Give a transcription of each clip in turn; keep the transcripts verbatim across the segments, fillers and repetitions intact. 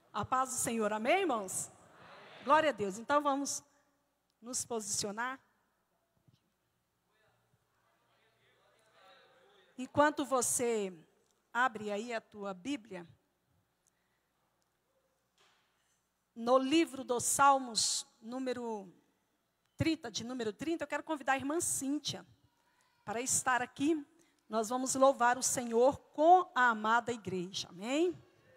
A paz do Senhor, amém, irmãos? Amém. Glória a Deus. Então vamos nos posicionar. Enquanto você abre aí a tua Bíblia, no livro dos Salmos, número trinta, de número trinta, eu quero convidar a irmã Cíntia para estar aqui. Nós vamos louvar o Senhor com a amada igreja, amém?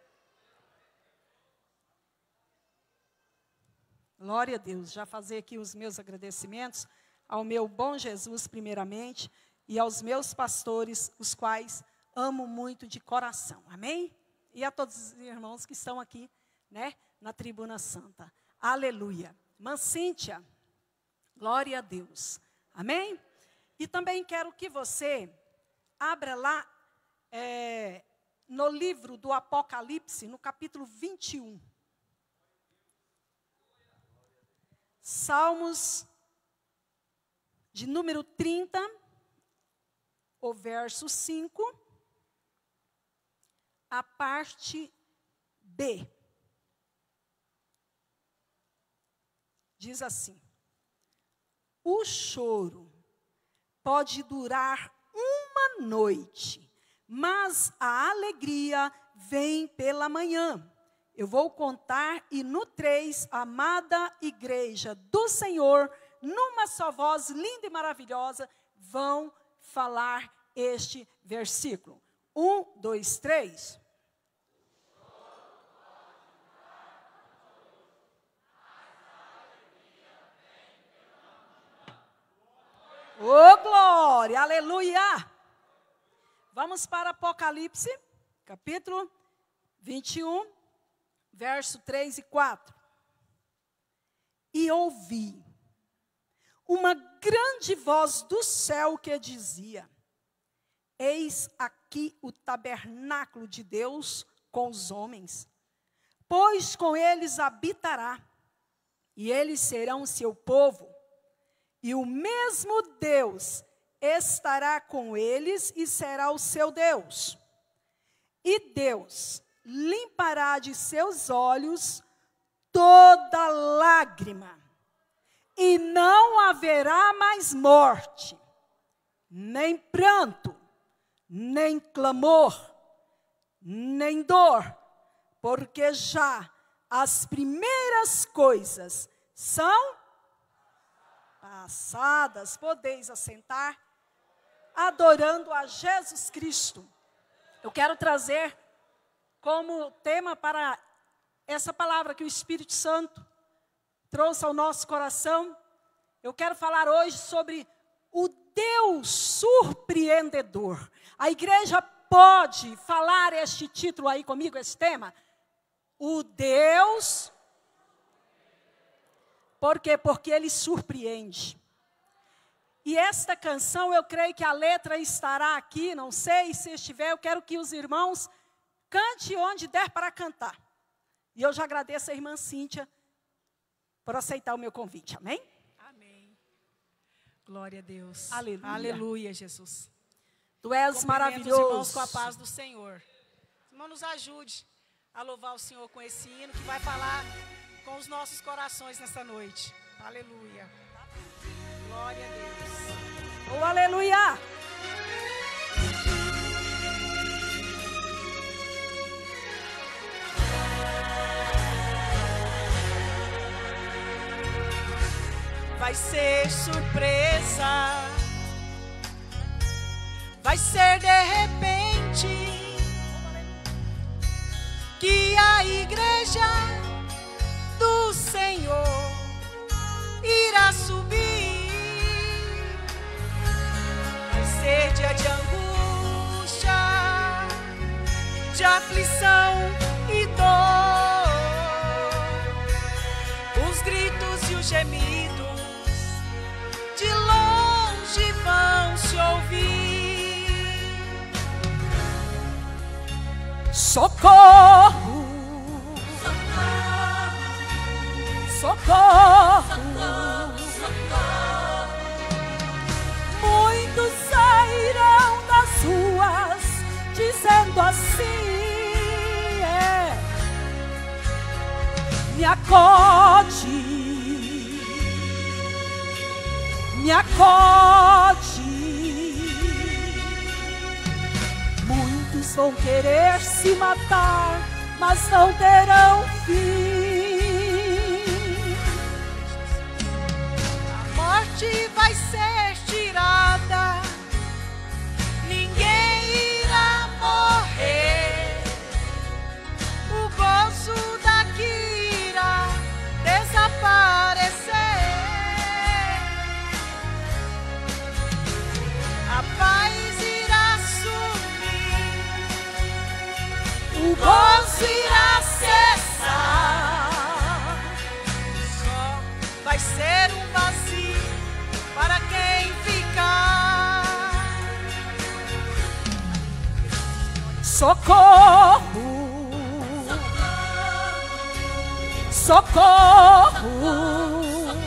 Glória a Deus. Já fazer aqui os meus agradecimentos ao meu bom Jesus, primeiramente, e aos meus pastores, os quais amo muito de coração, amém? E a todos os irmãos que estão aqui, né, na Tribuna Santa. Aleluia. Irmã Cíntia, glória a Deus, amém? E também quero que você abra lá é, no livro do Apocalipse, no capítulo vinte e um. Salmos de número trinta, o verso cinco, a parte B. Diz assim: o choro pode durar uma noite, mas a alegria vem pela manhã. Eu vou contar e no três, amada igreja do Senhor, numa só voz linda e maravilhosa, vão falar este versículo. Um, dois, três. Ô, oh, glória, aleluia! Vamos para Apocalipse, capítulo vinte e um, verso três e quatro. E ouvi uma grande voz do céu que dizia: eis aqui o tabernáculo de Deus com os homens, pois com eles habitará, e eles serão seu povo, e o mesmo Deus estará com eles e será o seu Deus. E Deus limpará de seus olhos toda lágrima, e não haverá mais morte, nem pranto, nem clamor, nem dor, porque já as primeiras coisas são passadas. Podeis assentar, adorando a Jesus Cristo. Eu quero trazer como tema para essa palavra que o Espírito Santo trouxe ao nosso coração. Eu quero falar hoje sobre o Deus surpreendedor. A igreja pode falar este título aí comigo, esse tema? O Deus. Por quê? Porque Ele surpreende. E esta canção, eu creio que a letra estará aqui, não sei se estiver, eu quero que os irmãos cante onde der para cantar. E eu já agradeço a irmã Cíntia por aceitar o meu convite, amém? Amém. Glória a Deus. Aleluia. Aleluia, Jesus. Tu és maravilhoso. Os irmãos com a paz do Senhor. Irmão, nos ajude a louvar o Senhor com esse hino que vai falar com os nossos corações nessa noite. Aleluia. Glória a Deus. Oh, aleluia. Vai ser surpresa, vai ser de repente que a igreja do Senhor irá subir. Vai ser dia de angústia, de aflição e dor, os gritos e os gemidos de longe vão se ouvir. Socorro, socorro, socorro, socorro. Muitos sairão das ruas dizendo assim, é, me acode, me acode. Muitos vão querer se matar, mas não terão fim. A morte vai ser tirada, ninguém irá morrer. O gozo daqui irá desaparecer. A paz irá sumir, o gozo irá cessar. Só vai ser um vazio para quem ficar. Socorro, socorro.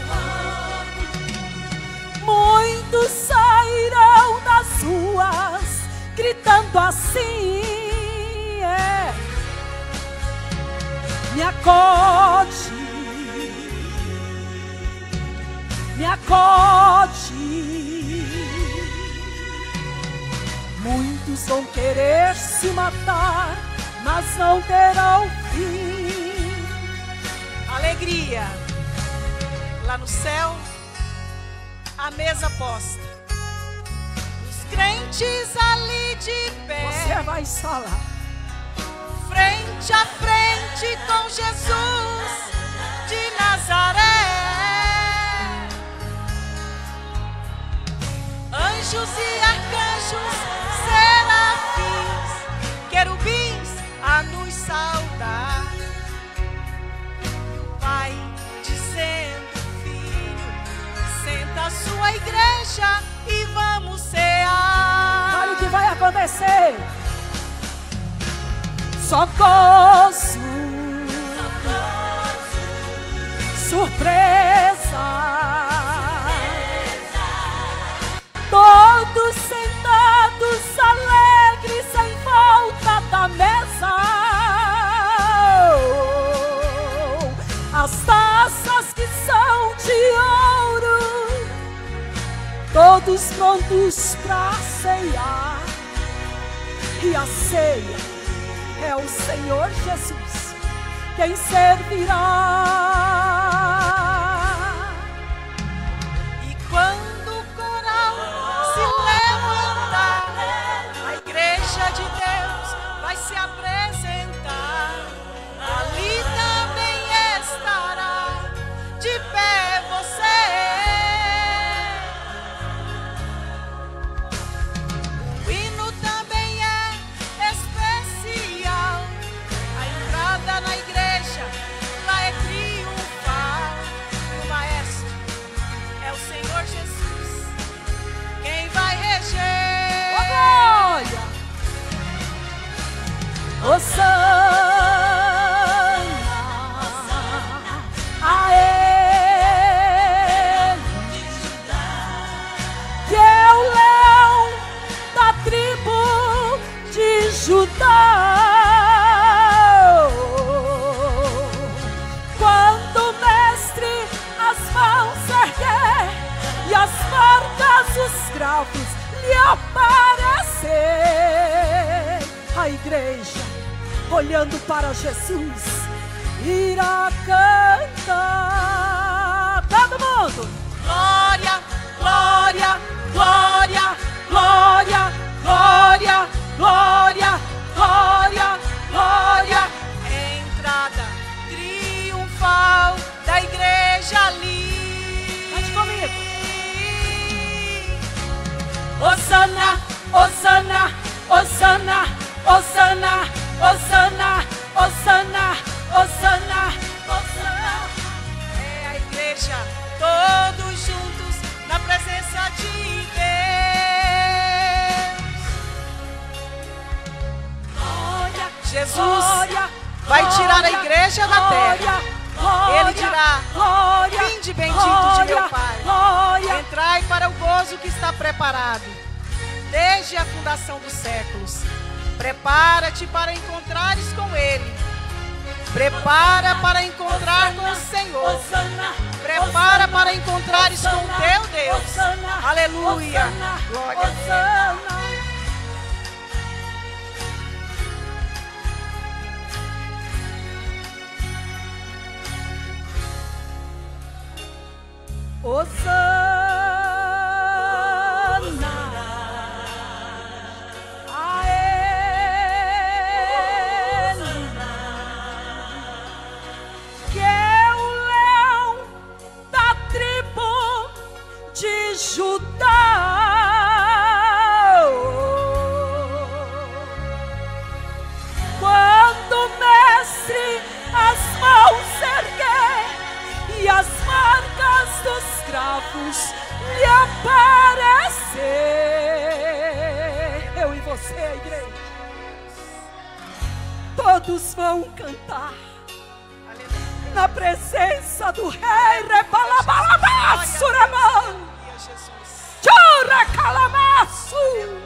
Muitos sairão das ruas gritando assim, é. Me acode, me acode. Muitos vão querer se matar, mas não terão fim. Alegria, lá no céu, a mesa posta, os crentes ali de pé. Você vai estar lá, frente a frente com Jesus de Nazaré. Anjos e arcanjos, serafins, querubins a nos saudar. Pai dizendo, filho, senta a sua igreja e vamos cear. olha o que vai acontecer. Só gozo, surpresa. Todos sentados alegres em volta da mesa. As taças que são de ouro, todos prontos pra ceiar. E a ceia é o Senhor Jesus quem servirá. E quando o coral se levantar, a igreja de Deus vai se apresentar. Ali também estará de pé você. O hino também é especial. A entrada na igreja lá é triunfal. E o maestro é o Senhor Jesus, quem vai reger. Oh, glória! Hosana a Ele, que é o leão da tribo de Judá. Quando o mestre as mãos erguer e as marcas dos cravos lhe aparecer, a igreja, olhando para Jesus, irá cantar. Todo mundo! Glória, glória, glória, glória, glória, glória, glória, glória. Entrada triunfal da igreja ali. Cante comigo. Hosana, Hosana, Hosana, Hosana, Hosana, Hosana, Hosana, Hosana. É a igreja, todos juntos na presença de Deus. Glória, Jesus glória, vai tirar a igreja da glória, terra. glória, Ele dirá: glória, vinde bendito glória, de meu Pai. glória. Entrai para o gozo que está preparado desde a fundação dos séculos. Prepara-te para encontrares com Ele. Prepara para encontrar com o Senhor. Prepara para encontrares com o teu Deus. Aleluia. Glória a Deus. Osana a Ele, que é o leão da tribo de Judá. Quando o mestre as mãos erguer e as marcas dos cravos lhe aparecer, eu e você, igreja, todos vão cantar na presença do Rei. Repalabalabassuramão, churacalamaçu.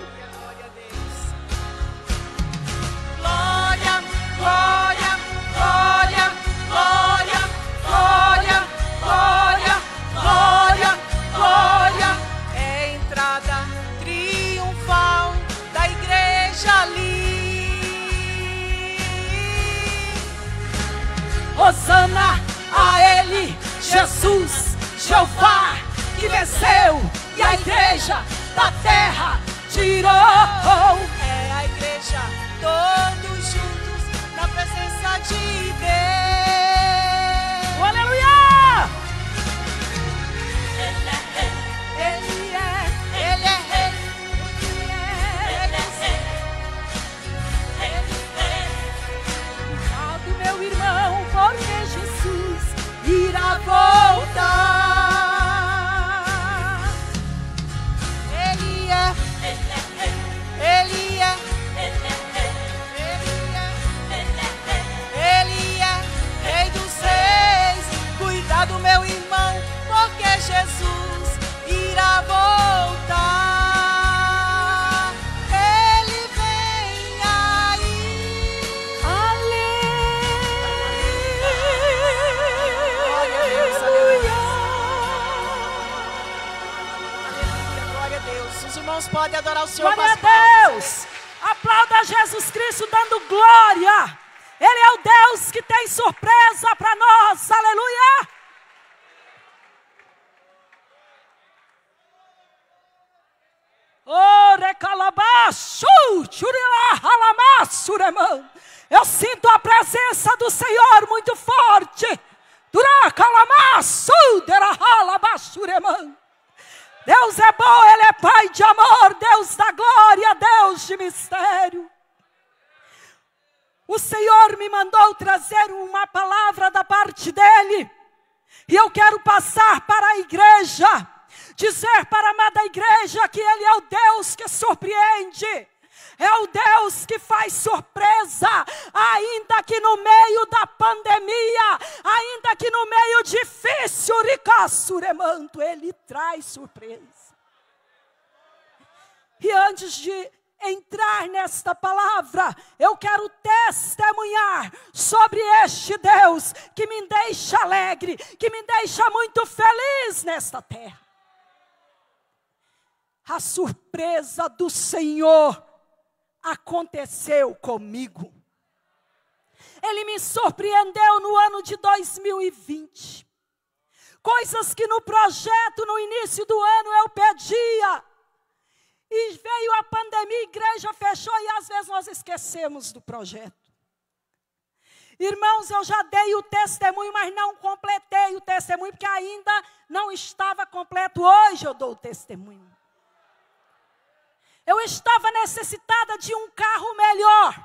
Glória, glória, glória, glória, glória, glória, glória, glória. É a entrada triunfal da igreja ali. Osana a Ele, Jesus, Jeová, que venceu e a igreja da terra tirou. É a igreja, todos juntos na presença de Deus. Aleluia! Ele é rei, ele é, ele é rei, ele é rei, ele é rei. Cuidado, meu irmão, porque Jesus irá voltar. Ele é, ele é rei, ele é, ele é rei, ele é, ele é rei dos reis. Cuidado, meu irmão, porque Jesus irá voltar. Ele vem aí. Aleluia! Aleluia, glória a Deus. Os irmãos podem adorar o Senhor. Glória com as a palmas. Deus! Aplauda Jesus Cristo dando glória. Ele é o Deus que tem surpresa para nós. Aleluia! Oh, recalabaçu, churila, halamaçu, irmão. Eu sinto a presença do Senhor muito forte. Dura, calamaçu, dera, halabaçu, irmão. Deus é bom, Ele é Pai de amor, Deus da glória, Deus de mistério. O Senhor me mandou trazer uma palavra da parte dEle. E eu quero passar para a igreja, dizer para a amada igreja que Ele é o Deus que surpreende. É o Deus que faz surpresa, ainda que no meio da pandemia, ainda que no meio difícil, ricassuremanto, Ele traz surpresa. E antes de entrar nesta palavra, eu quero testemunhar sobre este Deus que me deixa alegre, que me deixa muito feliz nesta terra. A surpresa do Senhor aconteceu comigo. Ele me surpreendeu no ano de dois mil e vinte. Coisas que no projeto, no início do ano, eu pedia. E veio a pandemia, a igreja fechou e às vezes nós esquecemos do projeto. Irmãos, eu já dei o testemunho, mas não completei o testemunho, porque ainda não estava completo. Hoje eu dou o testemunho. Eu estava necessitada de um carro melhor.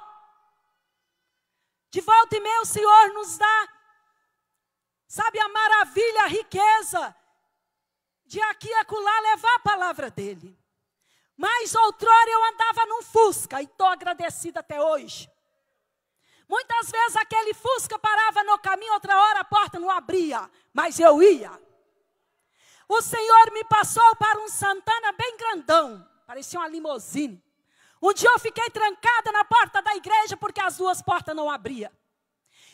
De volta e meia o Senhor nos dá, sabe, a maravilha, a riqueza de aqui e acolá levar a palavra dEle. Mas outrora eu andava num Fusca e estou agradecida até hoje. Muitas vezes aquele Fusca parava no caminho, outra hora a porta não abria, mas eu ia. O Senhor me passou para um Santana bem grandão, parecia uma limusine. Um dia eu fiquei trancada na porta da igreja porque as duas portas não abriam.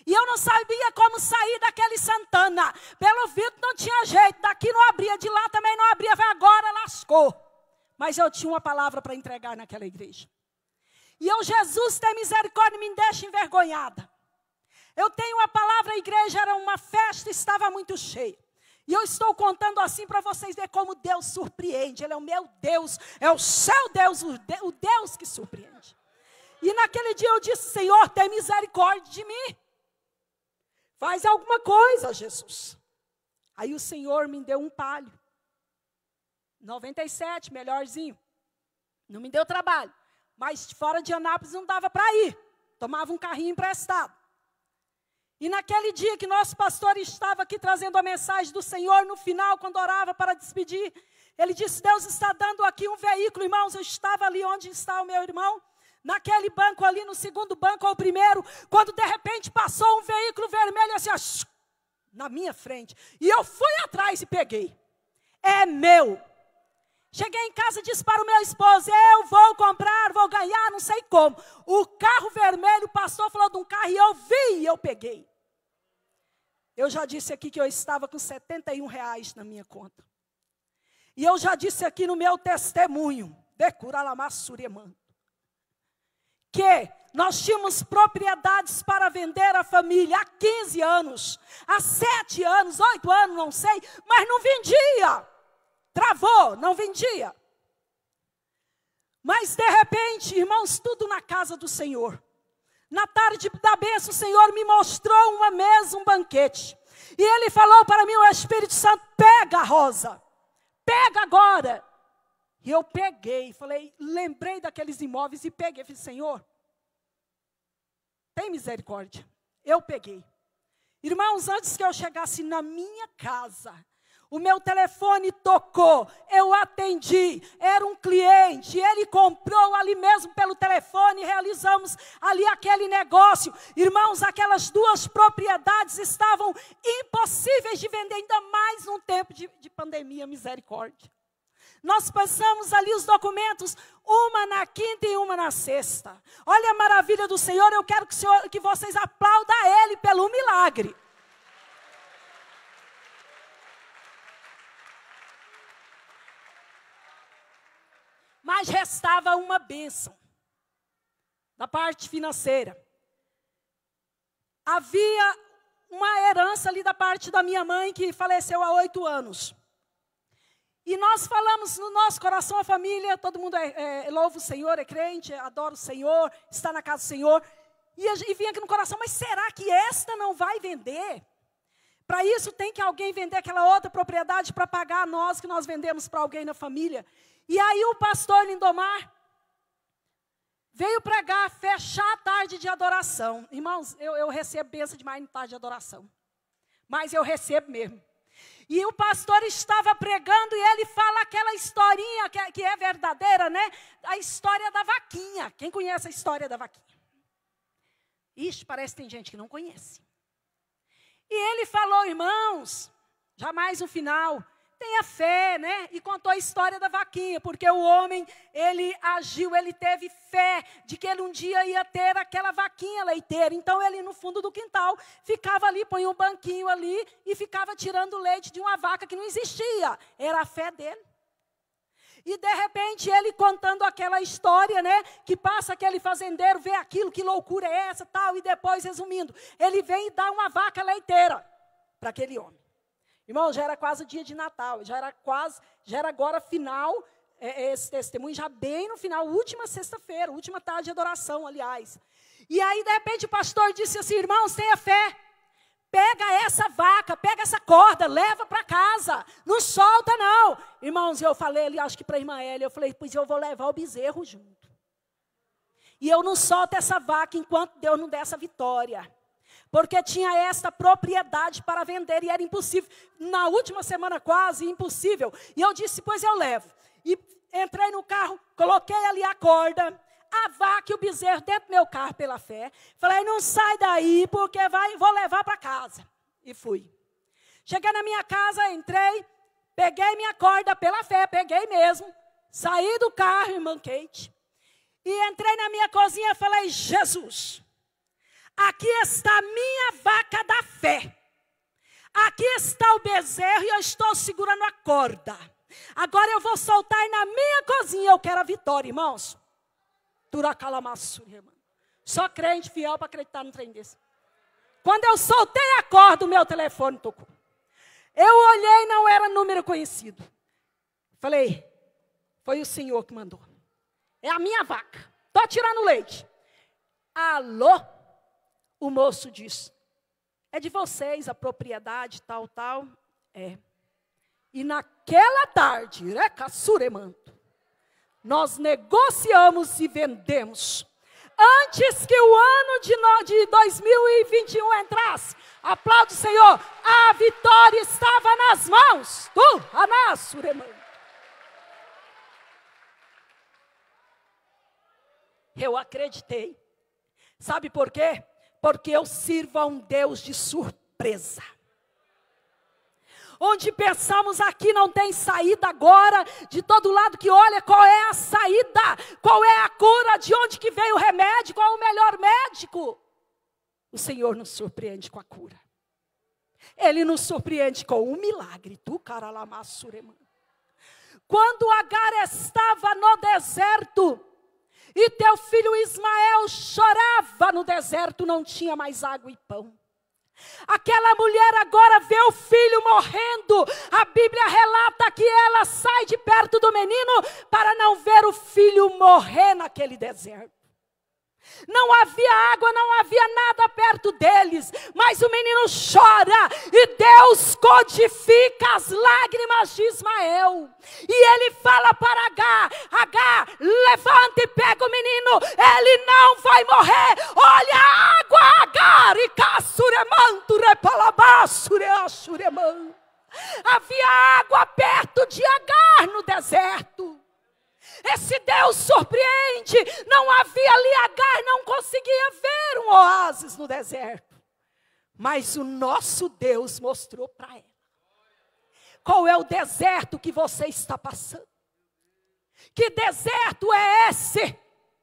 E eu não sabia como sair daquele Santana. Pelo visto não tinha jeito. Daqui não abria, de lá também não abria. Agora lascou. Mas eu tinha uma palavra para entregar naquela igreja. E eu, Jesus, tem misericórdia, me deixa envergonhada. Eu tenho uma palavra, a igreja era uma festa, estava muito cheia. E eu estou contando assim para vocês verem como Deus surpreende. Ele é o meu Deus, é o seu Deus, o Deus que surpreende. E naquele dia eu disse, Senhor, tem misericórdia de mim. Faz alguma coisa, Jesus. Aí o Senhor me deu um Palio. noventa e sete, melhorzinho. Não me deu trabalho. Mas fora de Anápolis não dava para ir. Tomava um carrinho emprestado. E naquele dia que nosso pastor estava aqui trazendo a mensagem do Senhor, no final, quando orava para despedir, ele disse, Deus está dando aqui um veículo, irmãos. Eu estava ali onde está o meu irmão. Naquele banco ali, no segundo banco ou primeiro, quando de repente passou um veículo vermelho assim, ó, na minha frente. E eu fui atrás e peguei. É meu. Cheguei em casa e disse para o meu esposo, eu vou comprar, vou ganhar, não sei como. O carro vermelho passou, falou de um carro e eu vi e eu peguei. Eu já disse aqui que eu estava com setenta e um reais na minha conta. E eu já disse aqui no meu testemunho, de Curalamassuriemã, que nós tínhamos propriedades para vender à família há quinze anos, há sete anos, oito anos, não sei, mas não vendia. Travou, não vendia. Mas de repente, irmãos, tudo na casa do Senhor. Na tarde da bênção, o Senhor me mostrou uma mesa, um banquete. E Ele falou para mim, o Espírito Santo, pega a rosa, pega agora. E eu peguei, falei, lembrei daqueles imóveis e peguei. Falei, Senhor, tem misericórdia. Eu peguei. Irmãos, antes que eu chegasse na minha casa, o meu telefone tocou, eu atendi, era um cliente, ele comprou ali mesmo pelo telefone, realizamos ali aquele negócio. Irmãos, aquelas duas propriedades estavam impossíveis de vender, ainda mais num tempo de, de pandemia, misericórdia. Nós passamos ali os documentos, uma na quinta e uma na sexta. Olha a maravilha do Senhor, eu quero que, o Senhor, que vocês aplaudam a Ele pelo milagre. Mas restava uma bênção da parte financeira. Havia uma herança ali da parte da minha mãe que faleceu há oito anos. E nós falamos no nosso coração, a família, todo mundo é, é, louva o Senhor, é crente, adora o Senhor, está na casa do Senhor. E, e vinha aqui no coração, mas será que esta não vai vender? Para isso tem que alguém vender aquela outra propriedade para pagar a nós que nós vendemos para alguém na família. E aí o pastor Lindomar veio pregar, fechar a tarde de adoração. Irmãos, eu, eu recebo bênção demais na tarde de adoração. Mas eu recebo mesmo. E o pastor estava pregando e ele fala aquela historinha que é, que é verdadeira, né? A história da vaquinha. Quem conhece a história da vaquinha? Ixi, parece que tem gente que não conhece. E ele falou, irmãos, jamais no final, tenha fé, né? E contou a história da vaquinha, porque o homem, ele agiu, ele teve fé de que ele um dia ia ter aquela vaquinha leiteira. Então ele no fundo do quintal ficava ali, põe um banquinho ali e ficava tirando leite de uma vaca que não existia. Era a fé dele. E de repente ele contando aquela história, né? Que passa aquele fazendeiro, vê aquilo, que loucura é essa, tal. E depois, resumindo, ele vem e dá uma vaca leiteira para aquele homem. Irmão, já era quase o dia de Natal, já era quase, já era agora final, é, esse testemunho, já bem no final, última sexta-feira, última tarde de adoração, aliás. E aí, de repente, o pastor disse assim, irmãos, tenha fé, pega essa vaca, pega essa corda, leva para casa, não solta não. Irmãos, eu falei ali, acho que para a irmã Elia, eu falei, pois eu vou levar o bezerro junto. E eu não solto essa vaca enquanto Deus não der essa vitória. Porque tinha esta propriedade para vender e era impossível. Na última semana quase, impossível. E eu disse, pois eu levo. E entrei no carro, coloquei ali a corda, a vaca e o bezerro dentro do meu carro pela fé. Falei, não sai daí porque vai, vou levar para casa. E fui. Cheguei na minha casa, entrei, peguei minha corda pela fé, peguei mesmo. Saí do carro, irmã Kate. E entrei na minha cozinha e falei, Jesus, aqui está a minha vaca da fé. Aqui está o bezerro e eu estou segurando a corda. Agora eu vou soltar na minha cozinha. Eu quero a vitória, irmãos. Turacalamassuri, irmão. Só crente fiel para acreditar no trem desse. Quando eu soltei a corda, o meu telefone tocou. Eu olhei, não era número conhecido. Falei, foi o senhor que mandou. É a minha vaca. Estou tirando leite. Alô? O moço disse, é de vocês a propriedade, tal, tal. É. E naquela tarde, Recaçuremanto, nós negociamos e vendemos. Antes que o ano de, no, de dois mil e vinte e um entrasse, aplaude o Senhor, a vitória estava nas mãos do Anassuremanto. Eu acreditei. Sabe por quê? Porque eu sirvo a um Deus de surpresa. Onde pensamos aqui não tem saída agora, de todo lado que olha, qual é a saída, qual é a cura, de onde que veio o remédio, qual é o melhor médico. O Senhor nos surpreende com a cura. Ele nos surpreende com um milagre. Tu, caralamassurema. Quando Agar estava no deserto, e teu filho Ismael chorava no deserto, não tinha mais água e pão. Aquela mulher agora vê o filho morrendo. A Bíblia relata que ela sai de perto do menino para não ver o filho morrer naquele deserto. Não havia água, não havia nada perto deles, mas o menino chora e Deus codifica as lágrimas de Ismael. E ele fala para Agar, Agar, levanta e pega o menino, ele não vai morrer. Olha a água, Agar, e caçuremanto, repalabaçureaxureman. Havia água perto de Agar no deserto. Esse Deus surpreende. Não havia ali Agar, não conseguia ver um oásis no deserto. Mas o nosso Deus mostrou para ela. Qual é o deserto que você está passando? Que deserto é esse?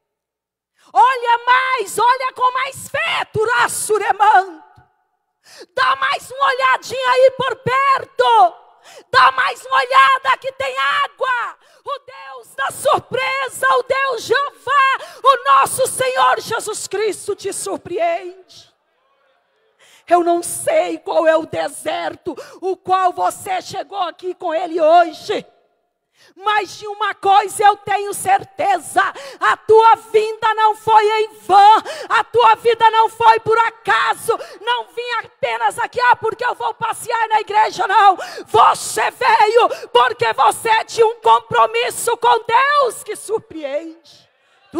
Olha mais, olha com mais fé, Turassuremanto. Dá mais uma olhadinha aí por perto. Dá mais uma olhada que tem água. O Deus da surpresa, o Deus Jeová, o nosso Senhor Jesus Cristo te surpreende. Eu não sei qual é o deserto o qual você chegou aqui com ele hoje. Mas de uma coisa eu tenho certeza, a tua vinda não foi em vão, a tua vida não foi por acaso, não vim apenas aqui, ah, porque eu vou passear na igreja, não. Você veio porque você tinha um compromisso com Deus que surpreende.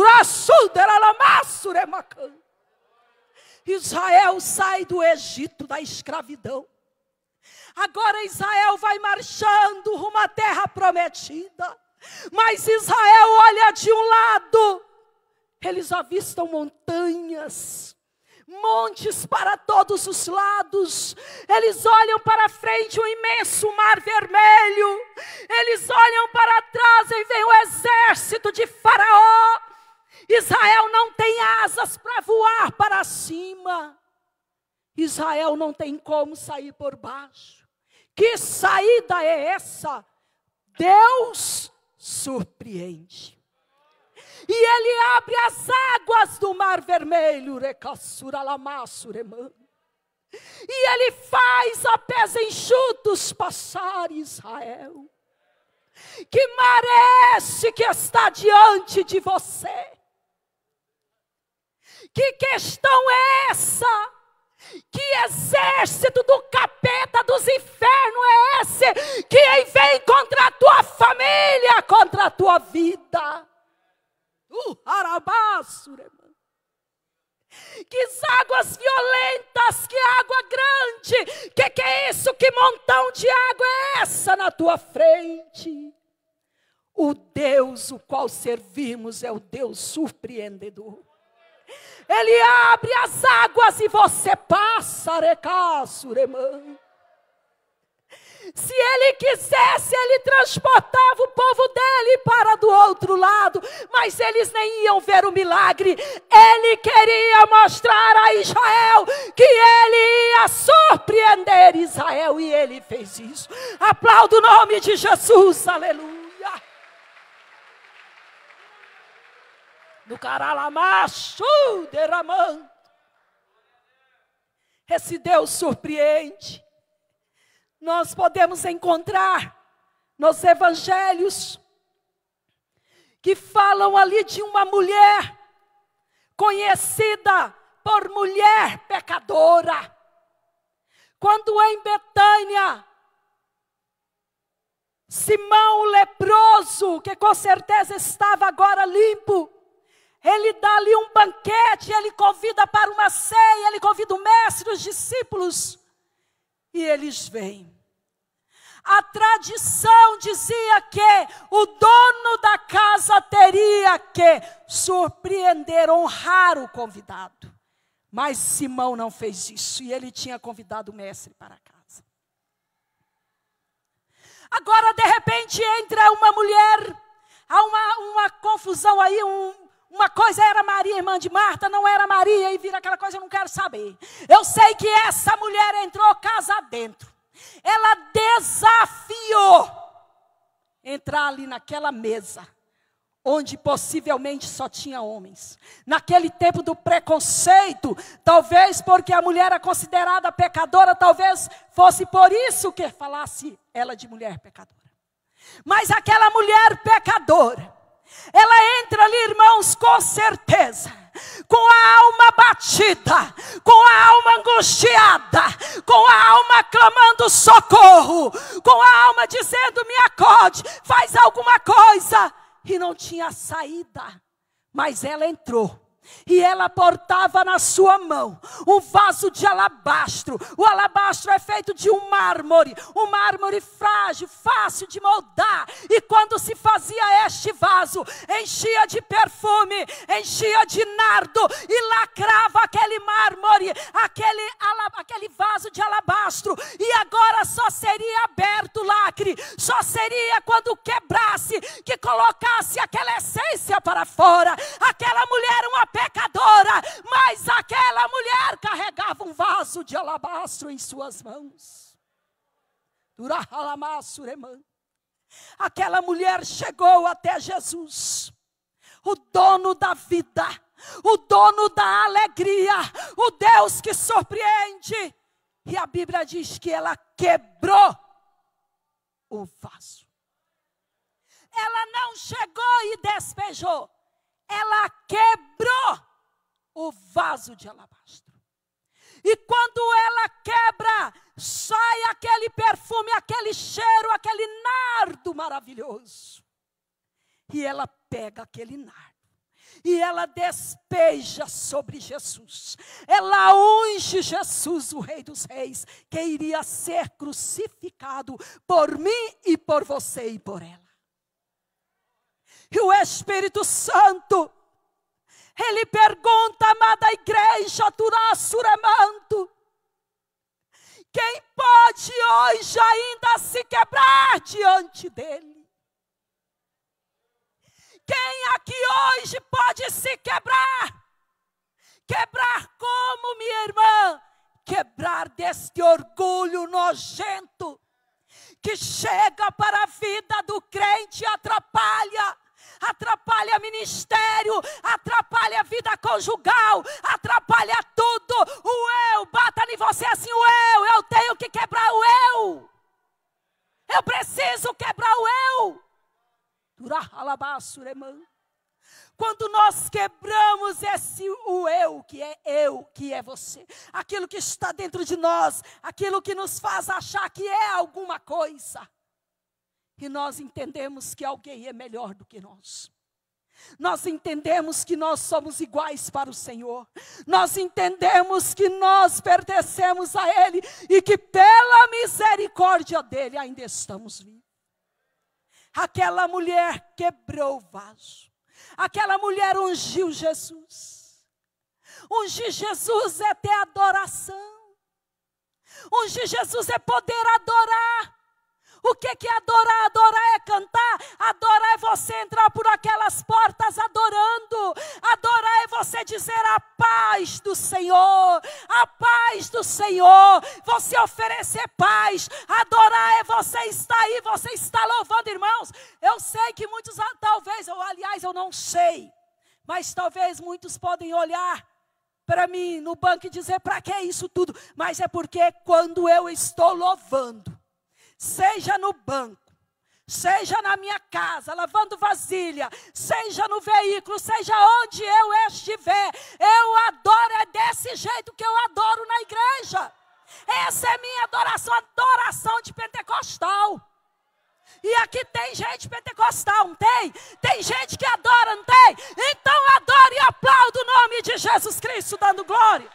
Israel sai do Egito, da escravidão. Agora Israel vai marchando rumo à terra prometida. Mas Israel olha de um lado, eles avistam montanhas, montes para todos os lados. Eles olham para frente, um imenso mar vermelho. Eles olham para trás e vem o exército de Faraó. Israel não tem asas para voar para cima. Israel não tem como sair por baixo. Que saída é essa? Deus surpreende. E ele abre as águas do mar vermelho. E ele faz a pés enxutos passar Israel. Que mar é esse que está diante de você? Que questão é essa? Que exército do capeta dos infernos é esse que vem contra a tua família, contra a tua vida? Uh, que águas violentas, que água grande, que que é isso? Que montão de água é essa na tua frente? O Deus o qual servimos é o Deus surpreendedor. Ele abre as águas e você passa, Se ele quisesse, ele transportava o povo dele para do outro lado, mas eles nem iam ver o milagre. Ele queria mostrar a Israel que ele ia surpreender Israel, e ele fez isso. Aplauda o nome de Jesus, aleluia. No caralamacho derramando. Esse Deus surpreende. Nós podemos encontrar nos evangelhos que falam ali de uma mulher conhecida por mulher pecadora. Quando em Betânia, Simão o leproso, que com certeza estava agora limpo, ele dá ali um banquete, ele convida para uma ceia, ele convida o mestre, os discípulos, e eles vêm. A tradição dizia que o dono da casa teria que surpreender, honrar o convidado. Mas Simão não fez isso, e ele tinha convidado o mestre para casa. Agora, de repente, entra uma mulher, há uma, uma confusão aí, um... Uma coisa era Maria, irmã de Marta, não era Maria, e vira aquela coisa, eu não quero saber. Eu sei que essa mulher entrou casa dentro. Ela desafiou entrar ali naquela mesa, onde possivelmente só tinha homens. Naquele tempo do preconceito, talvez porque a mulher era considerada pecadora, talvez fosse por isso que falasse ela de mulher pecadora. Mas aquela mulher pecadora, ela entra ali, irmãos, com certeza, com a alma batida, com a alma angustiada, com a alma clamando socorro, com a alma dizendo, me acode, faz alguma coisa. E não tinha saída, mas ela entrou. E ela portava na sua mão um vaso de alabastro. O alabastro é feito de um mármore, um mármore frágil, fácil de moldar. E quando se fazia este vaso, enchia de perfume, enchia de nardo e lacrava aquele mármore, aquele, aquele vaso de alabastro. E agora só seria aberto o lacre, só seria quando quebrasse, que colocasse aquela essência para fora. Aquela mulher, uma pecadora, mas aquela mulher carregava um vaso de alabastro em suas mãos. Aquela mulher chegou até Jesus, o dono da vida, o dono da alegria, o Deus que surpreende. E a Bíblia diz que ela quebrou o vaso. Ela não chegou e despejou. Ela quebrou o vaso de alabastro. E quando ela quebra, sai aquele perfume, aquele cheiro, aquele nardo maravilhoso. E ela pega aquele nardo e ela despeja sobre Jesus. Ela unge Jesus, o Rei dos Reis, que iria ser crucificado por mim e por você e por ela. E o Espírito Santo, ele pergunta, amada igreja, Turassuremanto, quem pode hoje ainda se quebrar diante dele? Quem aqui hoje pode se quebrar? Quebrar como, minha irmã? Quebrar deste orgulho nojento que chega para a vida do crente e atrapalha. Atrapalha ministério, atrapalha a vida conjugal, atrapalha tudo. O eu, bata em você assim, o eu, eu tenho que quebrar o eu. Eu preciso quebrar o eu. Quando nós quebramos esse o eu, que é eu, que é você, aquilo que está dentro de nós, aquilo que nos faz achar que é alguma coisa, e nós entendemos que alguém é melhor do que nós. Nós entendemos que nós somos iguais para o Senhor. Nós entendemos que nós pertencemos a Ele e que pela misericórdia dEle ainda estamos vivos. Aquela mulher quebrou o vaso. Aquela mulher ungiu Jesus. Ungir Jesus é ter adoração. Ungir Jesus é poder adorar. O que que é adorar? Adorar é cantar. Adorar é você entrar por aquelas portas adorando. Adorar é você dizer a paz do Senhor. A paz do Senhor. Você oferecer paz. Adorar é você estar aí, você está louvando, irmãos. Eu sei que muitos, talvez, ou aliás eu não sei, mas talvez muitos podem olhar para mim no banco e dizer, para que isso tudo? Mas é porque quando eu estou louvando, seja no banco, seja na minha casa, lavando vasilha, seja no veículo, seja onde eu estiver, eu adoro, é desse jeito que eu adoro na igreja. Essa é minha adoração, adoração de pentecostal. E aqui tem gente pentecostal, não tem? Tem gente que adora, não tem? Então adore e aplaude o nome de Jesus Cristo, dando glória.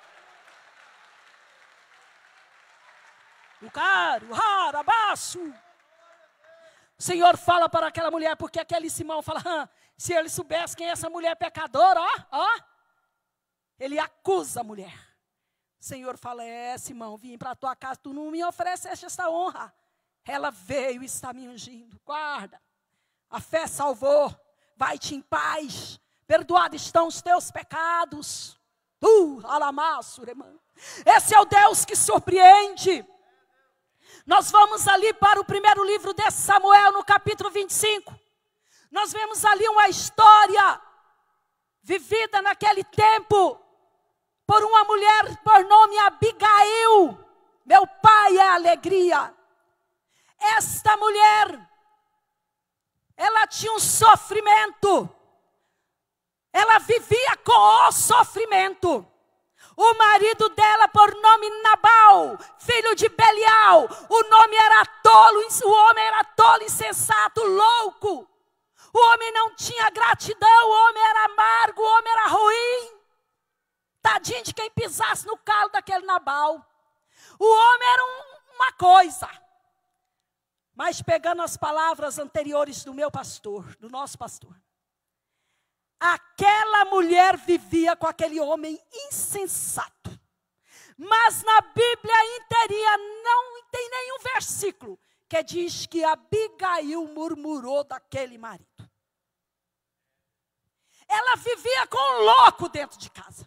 O caro, o raro, abaixo. O Senhor fala para aquela mulher, porque aquele Simão fala, ah, se ele soubesse quem é essa mulher pecadora, ó, ó. Ele acusa a mulher. O Senhor fala, é Simão, vim para a tua casa, tu não me ofereceste esta honra. Ela veio e está me ungindo. Guarda. A fé salvou. Vai-te em paz. Perdoados estão os teus pecados. Uh, alamassuremã. Esse é o Deus que surpreende. Nós vamos ali para o primeiro livro de Samuel, no capítulo vinte e cinco. Nós vemos ali uma história vivida naquele tempo por uma mulher por nome Abigail. Meu pai é alegria. Esta mulher, ela tinha um sofrimento, ela vivia com o sofrimento. O marido dela, por nome Nabal, filho de Belial, o nome era tolo, o homem era tolo, insensato, louco. O homem não tinha gratidão, o homem era amargo, o homem era ruim. Tadinho de quem pisasse no calo daquele Nabal. O homem era um, uma coisa. Mas pegando as palavras anteriores do meu pastor, do nosso pastor. Aquela mulher vivia com aquele homem insensato. Mas na Bíblia inteirinha não tem nenhum versículo que diz que Abigail murmurou daquele marido. Ela vivia com um louco dentro de casa.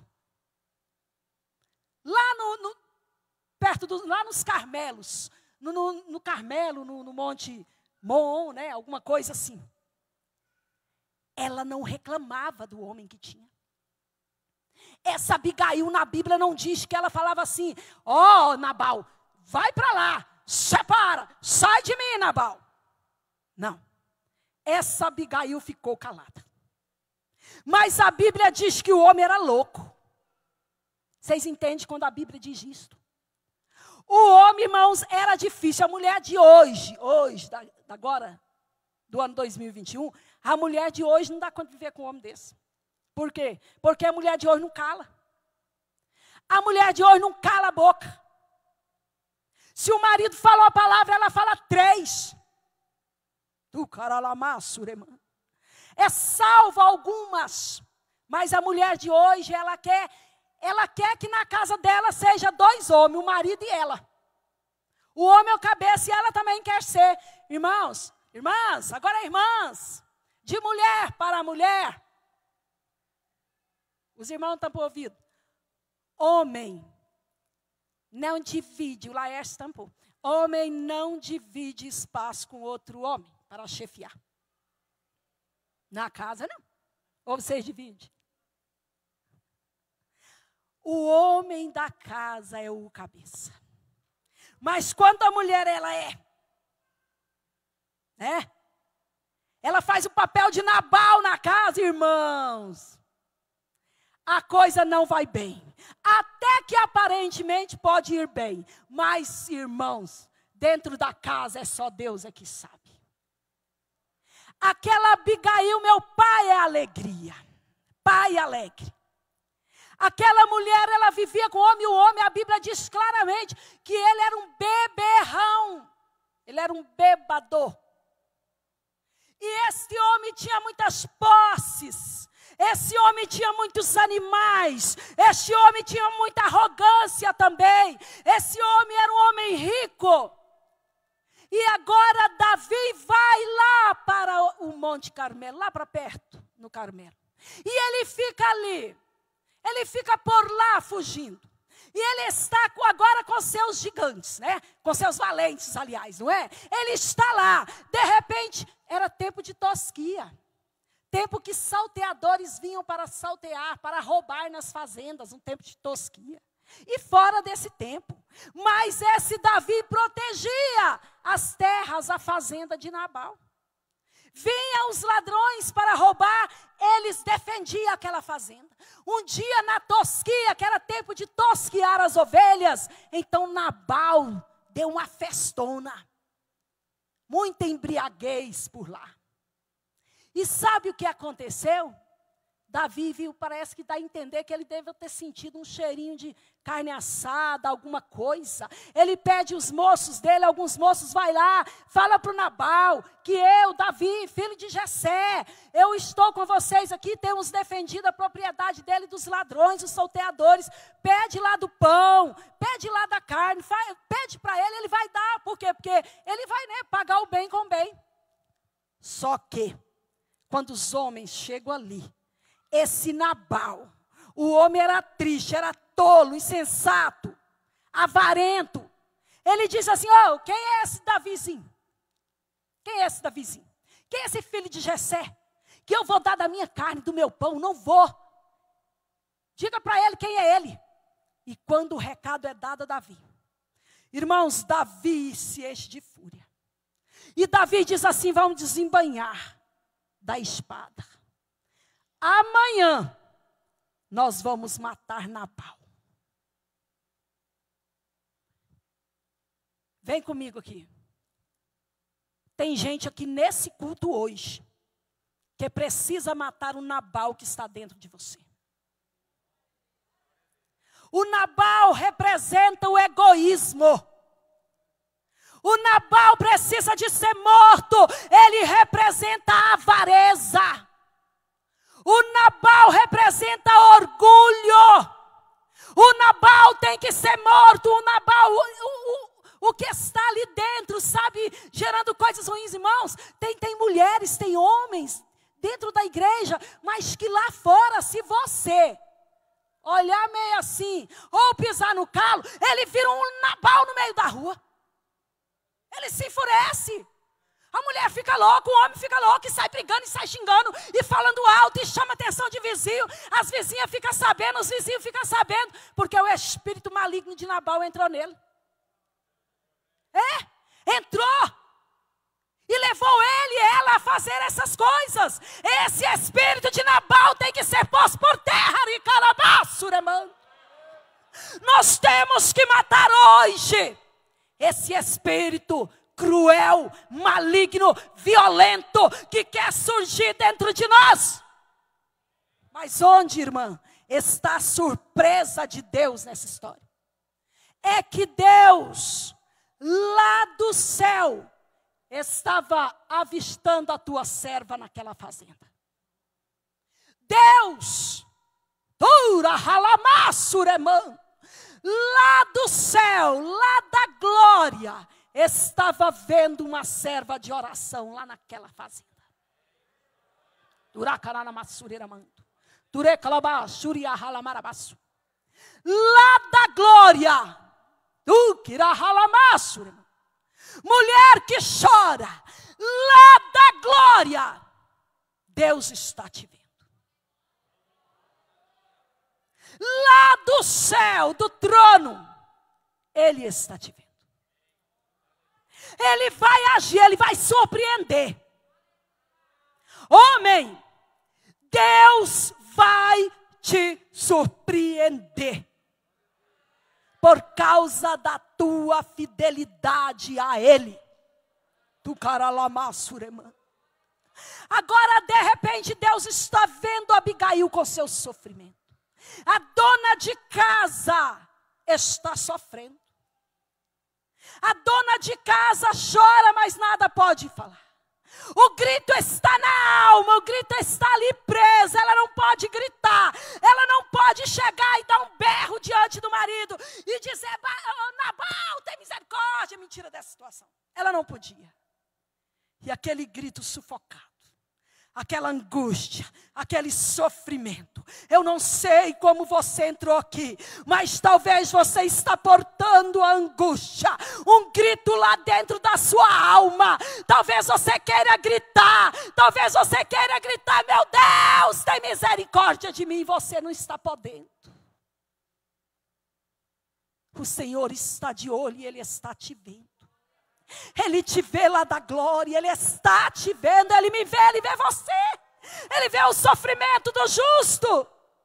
Lá no, no perto do, lá nos Carmelos. No, no, no Carmelo, no, no Monte Moon, né, alguma coisa assim. Ela não reclamava do homem que tinha. Essa Abigail na Bíblia não diz que ela falava assim, ó, oh, Nabal, vai para lá, separa, sai de mim, Nabal. Não, essa Abigail ficou calada. Mas a Bíblia diz que o homem era louco. Vocês entendem quando a Bíblia diz isto? O homem, irmãos, era difícil. A mulher de hoje, hoje, da, agora, do ano dois mil e vinte e um, a mulher de hoje não dá conta de viver com um homem desse. Por quê? Porque a mulher de hoje não cala. A mulher de hoje não cala a boca. Se o marido falou a palavra, ela fala três. Tu caralamassure, mano. É salvo algumas, mas a mulher de hoje, ela quer... Ela quer que na casa dela seja dois homens, o marido e ela. O homem é o cabeça e ela também quer ser. Irmãos, irmãs, agora irmãs, de mulher para mulher. Os irmãos estão por ouvido. Homem não divide, o Laércio tampou. Homem não divide espaço com outro homem para chefiar. Na casa não. Ou vocês dividem? O homem da casa é o cabeça. Mas quando a mulher ela é, né? Ela faz o papel de Nabal na casa, irmãos. A coisa não vai bem. Até que aparentemente pode ir bem. Mas, irmãos, dentro da casa é só Deus é que sabe. Aquela Abigail, meu pai, é alegria. Pai alegre. Aquela mulher, ela vivia com o homem, e o homem, a Bíblia diz claramente que ele era um beberrão. Ele era um bêbado. E este homem tinha muitas posses. Esse homem tinha muitos animais. Este homem tinha muita arrogância também. Esse homem era um homem rico. E agora Davi vai lá para o Monte Carmelo, lá para perto, no Carmelo. E ele fica ali, ele fica por lá fugindo. E ele está com, agora com seus gigantes, né? Com seus valentes, aliás, não é? Ele está lá. De repente, era tempo de tosquia. Tempo que salteadores vinham para saltear, para roubar nas fazendas, um tempo de tosquia. E fora desse tempo, mas esse Davi protegia as terras, a fazenda de Nabal. Vinham os ladrões para roubar, eles defendiam aquela fazenda. Um dia na tosquia, que era tempo de tosquiar as ovelhas, então Nabal deu uma festona. Muita embriaguez por lá. E sabe o que aconteceu? Davi viu, parece que dá a entender que ele deve ter sentido um cheirinho de carne assada, alguma coisa. Ele pede os moços dele, alguns moços vai lá, fala para o Nabal, que eu, Davi, filho de Jessé, eu estou com vocês aqui, temos defendido a propriedade dele dos ladrões, dos salteadores. Pede lá do pão, pede lá da carne, faz, pede para ele, ele vai dar. Por quê? Porque ele vai, né, pagar o bem com o bem. Só que, quando os homens chegam ali, esse Nabal, o homem era triste, era tolo, insensato, avarento. Ele diz assim, oh, quem é esse Davizinho? Quem é esse Davizinho? Quem é esse filho de Jessé? Que eu vou dar da minha carne, do meu pão? Não vou. Diga para ele quem é ele. E quando o recado é dado a Davi, irmãos, Davi se enche de fúria. E Davi diz assim, vamos desembanhar da espada. Amanhã nós vamos matar Nabal. Vem comigo aqui. Tem gente aqui nesse culto hoje que precisa matar o Nabal que está dentro de você. O Nabal representa o egoísmo. O Nabal precisa de ser morto. Ele representa a avareza. O Nabal representa orgulho. O Nabal tem que ser morto. O Nabal, o, o, o que está ali dentro, sabe, gerando coisas ruins, irmãos. Tem, tem mulheres, tem homens dentro da igreja, mas que lá fora, se você olhar meio assim, ou pisar no calo, ele vira um Nabal no meio da rua. Ele se enfurece. A mulher fica louca, o homem fica louco e sai brigando e sai xingando e falando alto e chama a atenção de vizinho. As vizinhas ficam sabendo, os vizinhos ficam sabendo, porque o espírito maligno de Nabal entrou nele. É, entrou e levou ele e ela a fazer essas coisas. Esse espírito de Nabal tem que ser posto por terra. Nós temos que matar hoje esse espírito cruel, maligno, violento, que quer surgir dentro de nós. Mas onde, irmã, está a surpresa de Deus nessa história? É que Deus, lá do céu, estava avistando a tua serva naquela fazenda. Deus, lá do céu, lá da glória, estava vendo uma serva de oração lá naquela fazenda. Lá da glória, mulher que chora, lá da glória, Deus está te vendo. Lá do céu, do trono, Ele está te vendo. Ele vai agir, Ele vai surpreender. Homem, Deus vai te surpreender. Por causa da tua fidelidade a Ele. Tu caralamassuremã. Agora, de repente, Deus está vendo Abigail com seu sofrimento. A dona de casa está sofrendo. A dona de casa chora, mas nada pode falar. O grito está na alma, o grito está ali preso. Ela não pode gritar, ela não pode chegar e dar um berro diante do marido e dizer: oh, Nabal, tem misericórdia. misericórdia, me tira dessa situação. Ela não podia. E aquele grito sufocado, aquela angústia, aquele sofrimento. Eu não sei como você entrou aqui, mas talvez você está portando a angústia, um grito lá dentro da sua alma. Talvez você queira gritar, talvez você queira gritar: meu Deus, tem misericórdia de mim. Você não está podendo. O Senhor está de olho e Ele está te vendo. Ele te vê lá da glória, Ele está te vendo, Ele me vê, Ele vê você. Ele vê o sofrimento do justo.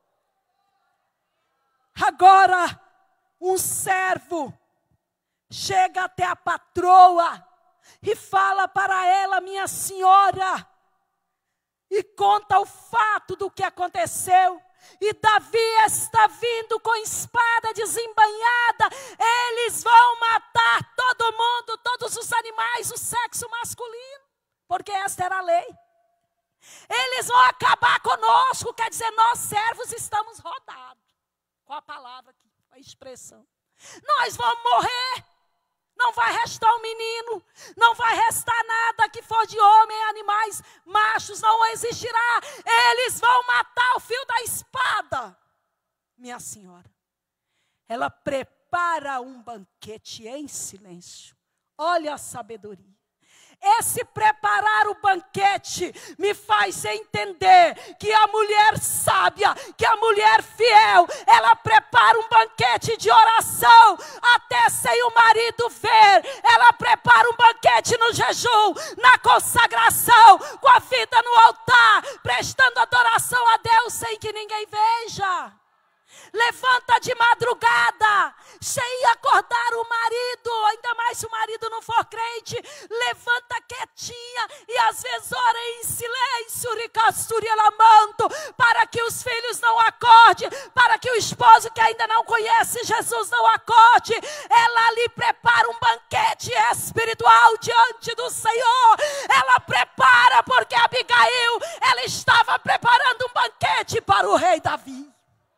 Agora, um servo chega até a patroa e fala para ela: minha senhora, e conta o fato do que aconteceu. E Davi está vindo com espada desembainhada. Eles vão matar todo mundo, todos os animais, o sexo masculino, porque esta era a lei. Eles vão acabar conosco, quer dizer, nós servos estamos rodados. Qual a palavra aqui, a expressão? Nós vamos morrer. Não vai restar um menino, não vai restar nada que for de homem, animais, machos, não existirá. Eles vão matar o fio da espada. Minha senhora, ela prepara um banquete em silêncio. Olha a sabedoria. Esse preparar o banquete me faz entender que a mulher sábia, que a mulher fiel, ela prepara um banquete de oração, até sem o marido ver. Ela prepara um banquete no jejum, na consagração, com a vida no altar, prestando adoração a Deus sem que ninguém veja. Levanta de madrugada, sem acordar o marido, ainda mais se o marido não for crente. Levanta quietinha e às vezes ora em silêncio, ricassurielamanto, para que os filhos não acordem, para que o esposo que ainda não conhece Jesus não acorde. Ela ali prepara um banquete espiritual diante do Senhor. Ela prepara, porque Abigail, ela estava preparando um banquete para o rei Davi.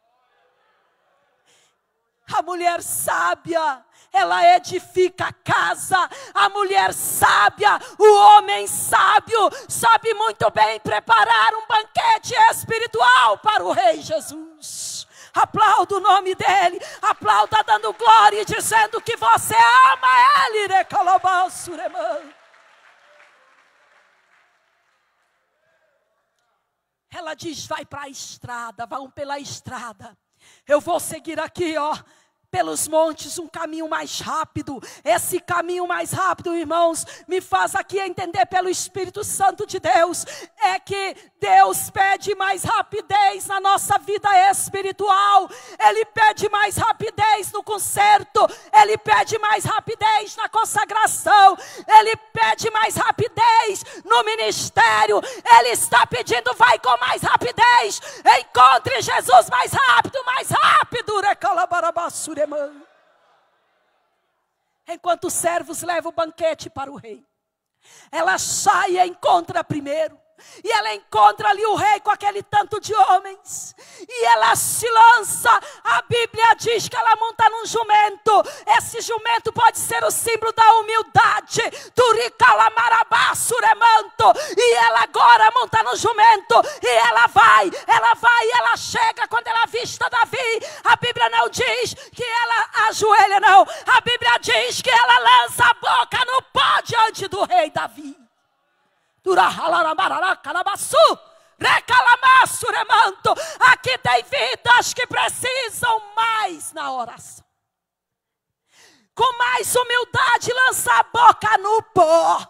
A mulher sábia, ela edifica a casa. A mulher sábia, o homem sábio, sabe muito bem preparar um banquete espiritual para o rei Jesus. Aplauda o nome dele, aplauda dando glória e dizendo que você ama ele. Ela diz: vai para a estrada, vão pela estrada. Eu vou seguir aqui, ó, pelos montes, um caminho mais rápido. Esse caminho mais rápido, irmãos, me faz aqui entender pelo Espírito Santo de Deus, é que Deus pede mais rapidez na nossa vida espiritual. Ele pede mais rapidez no conserto. Ele pede mais rapidez na consagração. Ele pede mais rapidez no ministério. Ele está pedindo: vai com mais rapidez. Encontre Jesus mais rápido, mais rápido. Recalabarabassure. Enquanto os servos levam o banquete para o rei, ela sai e encontra primeiro. E ela encontra ali o rei com aquele tanto de homens. E ela se lança. A Bíblia diz que ela monta num jumento. Esse jumento pode ser o símbolo da humildade. E ela agora monta no jumento. E ela vai, ela vai, ela chega. Quando ela avista Davi, a Bíblia não diz que ela ajoelha, não. A Bíblia diz que ela lança a boca no pó diante do rei Davi. Aqui tem vidas que precisam mais na oração. Com mais humildade, lança a boca no pó.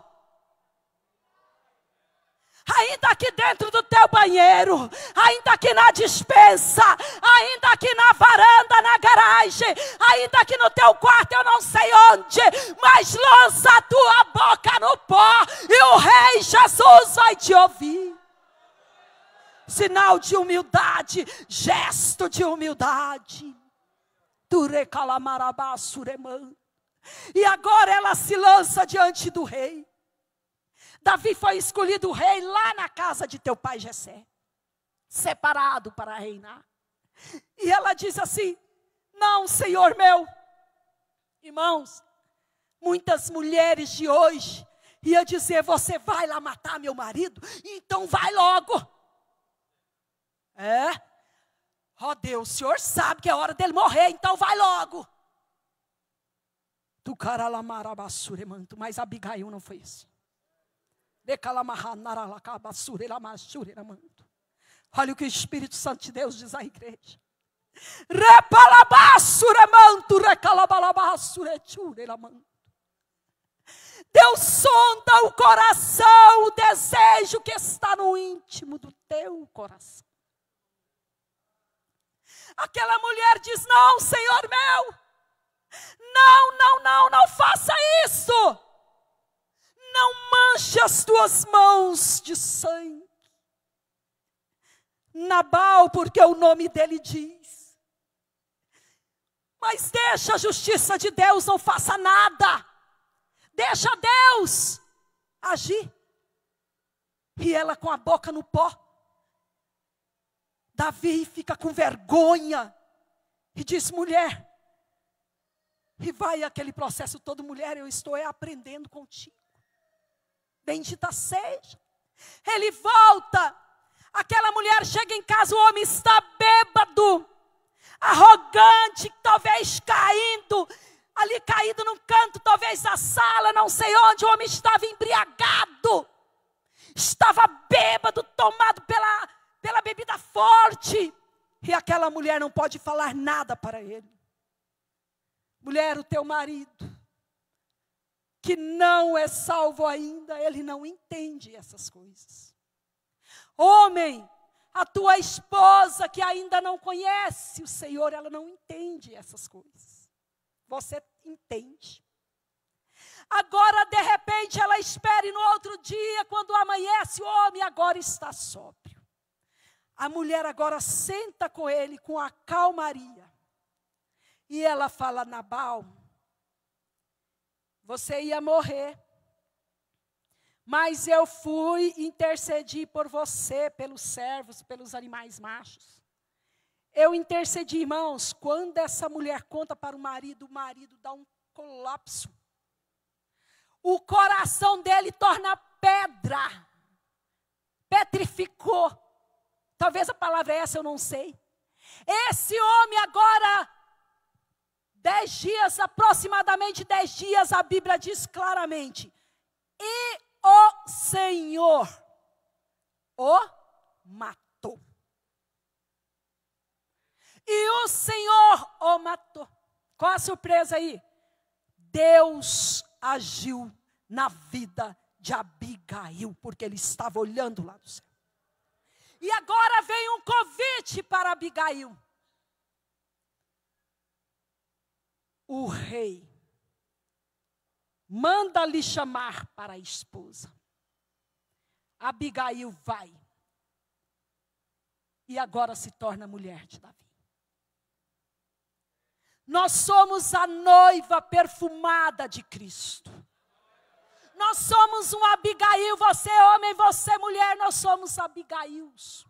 Ainda aqui dentro do teu banheiro, ainda aqui na despensa, ainda aqui na varanda, na garagem, ainda aqui no teu quarto, eu não sei onde, mas lança a tua boca no pó e o rei Jesus vai te ouvir. Sinal de humildade, gesto de humildade. E agora ela se lança diante do rei. Davi foi escolhido rei lá na casa de teu pai Jessé, separado para reinar. E ela diz assim: não, Senhor meu. Irmãos, Muitas mulheres de hoje ia dizer: você vai lá matar meu marido? Então vai logo. É? Ó oh, Deus, o Senhor sabe que é hora dele morrer, então vai logo. Mas Abigail não foi isso. Olha o que o Espírito Santo de Deus diz à igreja. Deus sonda o coração, o desejo que está no íntimo do teu coração. Aquela mulher diz: não, Senhor meu, não, não, não, não faça isso. Não manche as tuas mãos de sangue. Nabal, porque o nome dele diz. Mas deixa a justiça de Deus, não faça nada. Deixa Deus agir. E ela com a boca no pó. Davi fica com vergonha. E diz: mulher. E vai aquele processo todo: mulher, eu estou aprendendo contigo. Bendita seja. Ele volta. Aquela mulher chega em casa, o homem está bêbado, arrogante, talvez caindo, ali caído num canto, talvez da sala, não sei onde. O homem estava embriagado, estava bêbado, tomado pela, pela bebida forte. E aquela mulher não pode falar nada para ele. Mulher, o teu marido, que não é salvo ainda, ele não entende essas coisas. Homem, a tua esposa que ainda não conhece o Senhor, ela não entende essas coisas. Você entende. Agora, de repente, ela espera e no outro dia, quando amanhece, o homem agora está sóbrio. A mulher agora senta com ele com a calmaria. E ela fala: Nabal, você ia morrer. Mas eu fui intercedi por você, pelos servos, pelos animais machos. Eu intercedi, irmãos. Quando essa mulher conta para o marido, o marido dá um colapso. O coração dele torna pedra. Petrificou. Talvez a palavra é essa, eu não sei. Esse homem agora, dez dias, aproximadamente dez dias, a Bíblia diz claramente. E o Senhor o matou. E o Senhor o matou. Qual a surpresa aí? Deus agiu na vida de Abigail, porque ele estava olhando lá do céu. E agora vem um convite para Abigail. O rei manda-lhe chamar para a esposa. Abigail vai. E agora se torna mulher de Davi. Nós somos a noiva perfumada de Cristo. Nós somos um Abigail, você homem, você mulher, nós somos Abigails.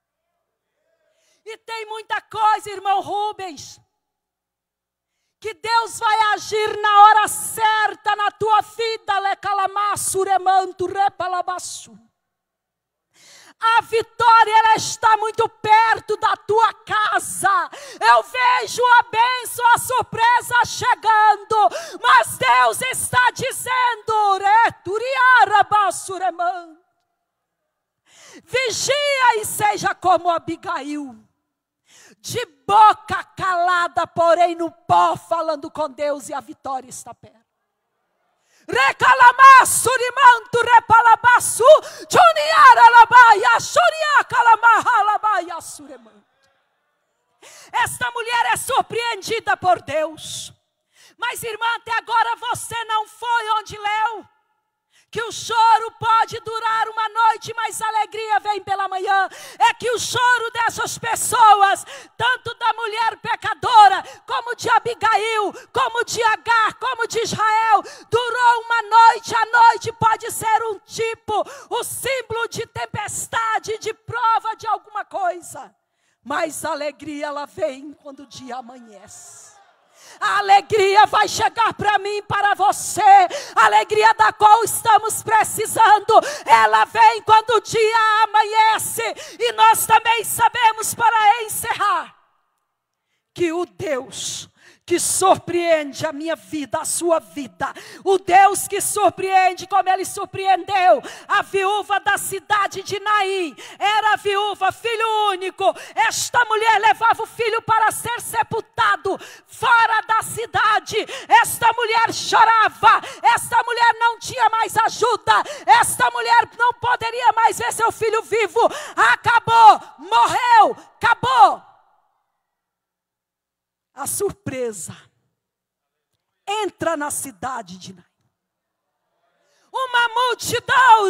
E tem muita coisa, irmão Rubens, que Deus vai agir na hora certa na tua vida. A vitória, ela está muito perto da tua casa. Eu vejo a bênção, a surpresa chegando. Mas Deus está dizendo: vigia e seja como Abigail. De boca calada, porém no pó, falando com Deus, e a vitória está perto. Recalamassu, rimanto, repalabaçu, juniara labaia, xuria calamaha labaia, suremanto. Esta mulher é surpreendida por Deus. Mas, irmã, até agora você não foi onde leu que o choro pode durar uma noite, mas a alegria vem pela manhã. É que o choro dessas pessoas, tanto da mulher pecadora, como de Abigail, como de Agar, como de Israel, durou uma noite. A noite pode ser um tipo, o símbolo de tempestade, de prova de alguma coisa. Mas a alegria, ela vem quando o dia amanhece. A alegria vai chegar para mim e para você. A alegria da qual estamos precisando. Ela vem quando o dia amanhece. E nós também sabemos, para encerrar, que o Deus que surpreende a minha vida, a sua vida, o Deus que surpreende como Ele surpreendeu a viúva da cidade de Naim, era viúva, filho único. Esta mulher levava o filho para ser sepultado fora da cidade. Esta mulher chorava, esta mulher não tinha mais ajuda, esta mulher não poderia mais ver seu filho vivo. Acabou, morreu, acabou. A surpresa entra na cidade de Naim. Uma multidão,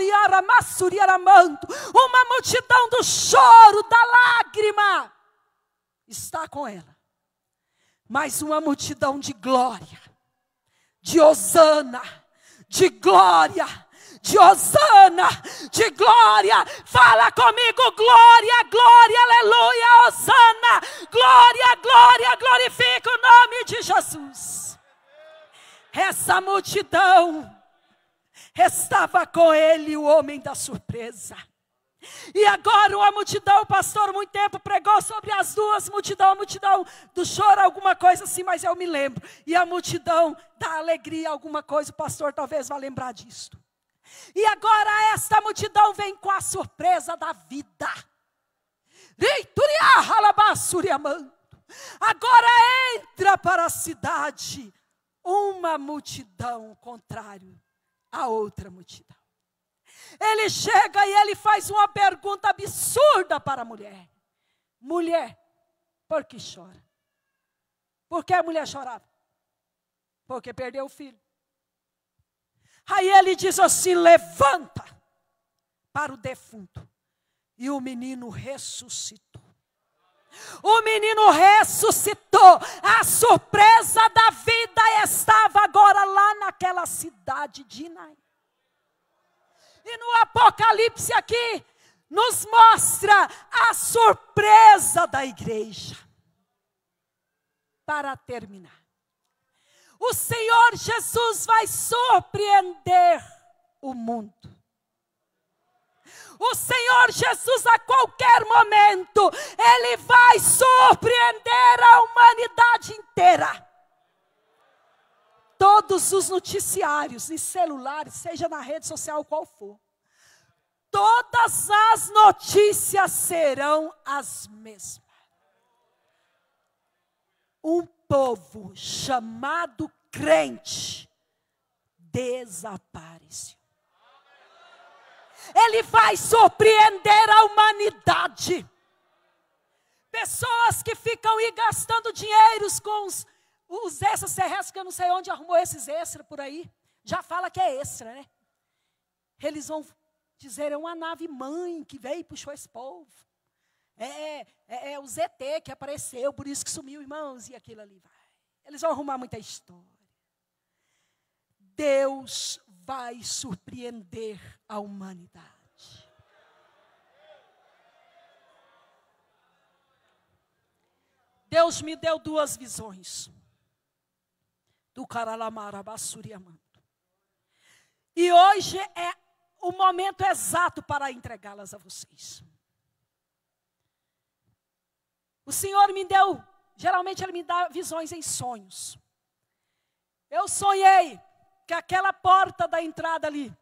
uma multidão do choro, da lágrima, está com ela. Mas uma multidão de glória, de hosana, de glória, de hosana, de glória. Fala comigo, glória, glória, aleluia, hosana, glória, glória, glorifica o nome de Jesus. Essa multidão estava com ele, o homem da surpresa. E agora uma multidão, o pastor muito tempo pregou sobre as duas multidão, a multidão do choro, alguma coisa assim, mas eu me lembro. E a multidão da alegria, alguma coisa, o pastor talvez vá lembrar disto. E agora esta multidão vem com a surpresa da vida. Agora entra para a cidade uma multidão contrária a outra multidão. Ele chega e ele faz uma pergunta absurda para a mulher. Mulher, por que chora? Por que a mulher chorava? Porque perdeu o filho. Aí ele diz assim, levanta para o defunto. E o menino ressuscitou. O menino ressuscitou. A surpresa da vida estava agora lá naquela cidade de Naim. E no Apocalipse aqui, nos mostra a surpresa da igreja. Para terminar. O Senhor Jesus vai surpreender o mundo. O Senhor Jesus, a qualquer momento, Ele vai surpreender a humanidade inteira. Todos os noticiários e celulares, seja na rede social qual for, todas as notícias serão as mesmas. Um povo chamado crente desapareceu. Ele vai surpreender a humanidade. Pessoas que ficam aí gastando dinheiros com os, os extras terrestres, que eu não sei onde arrumou esses extras por aí. Já fala que é extra, né? Eles vão dizer, é uma nave mãe que veio e puxou esse povo. É, é, é o Z T que apareceu, por isso que sumiu, irmãos, e aquilo ali vai. Eles vão arrumar muita história. Deus vai surpreender a humanidade. Deus me deu duas visões. Do Caralamara Bassuriamando. E hoje é o momento exato para entregá-las a vocês. O Senhor me deu, geralmente Ele me dá visões em sonhos. Eu sonhei que aquela porta da entrada ali,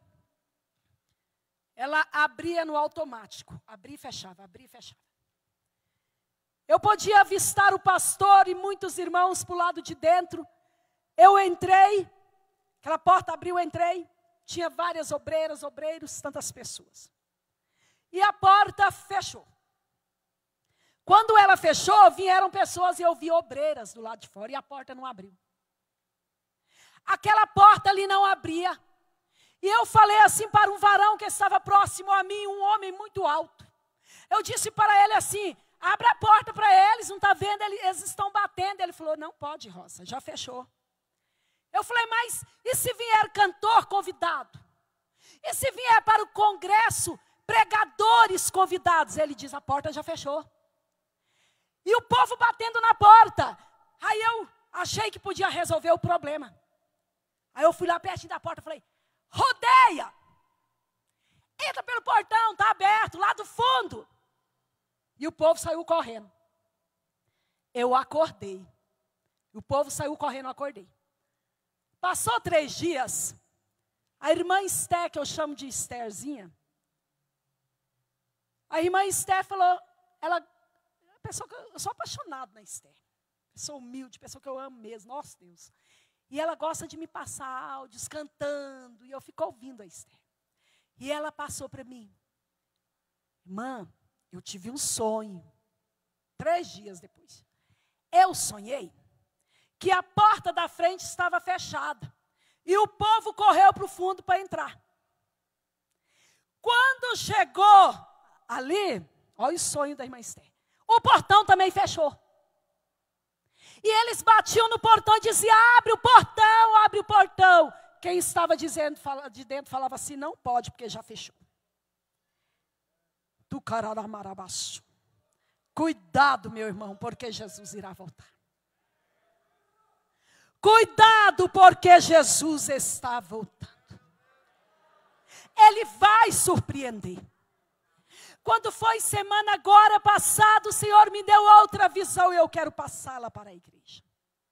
ela abria no automático. Abria e fechava, abria e fechava. Eu podia avistar o pastor e muitos irmãos para o lado de dentro. Eu entrei, aquela porta abriu, eu entrei. Tinha várias obreiras, obreiros, tantas pessoas. E a porta fechou. Quando ela fechou, vieram pessoas e eu vi obreiras do lado de fora e a porta não abriu. Aquela porta ali não abria. E eu falei assim para um varão que estava próximo a mim, um homem muito alto. Eu disse para ele assim, abre a porta para eles, não está vendo, eles estão batendo. Ele falou, não pode, Rosa, já fechou. Eu falei, mas e se vier cantor convidado? E se vier para o congresso pregadores convidados? Ele diz, a porta já fechou. E o povo batendo na porta. Aí eu achei que podia resolver o problema. Aí eu fui lá pertinho da porta e falei, rodeia. Entra pelo portão, está aberto, lá do fundo. E o povo saiu correndo. Eu acordei. O povo saiu correndo, eu acordei. Passou três dias. A irmã Esther, que eu chamo de Estherzinha. A irmã Esther falou, ela, pessoa que eu, eu sou apaixonado na Esther. Pessoa humilde, pessoa que eu amo mesmo, nossa Deus. E ela gosta de me passar áudios, cantando, e eu fico ouvindo a Esther. E ela passou para mim, irmã, eu tive um sonho, três dias depois. Eu sonhei que a porta da frente estava fechada, e o povo correu para o fundo para entrar. Quando chegou ali, olha o sonho da irmã Esther, o portão também fechou. E eles batiam no portão e diziam, abre o portão, abre o portão. Quem estava dizendo, de dentro falava assim, não pode, porque já fechou. Tu cararamarabassu. Cuidado, meu irmão, porque Jesus irá voltar. Cuidado, porque Jesus está voltando. Ele vai surpreender. Quando foi semana agora passada, o Senhor me deu outra visão e eu quero passá-la para a igreja.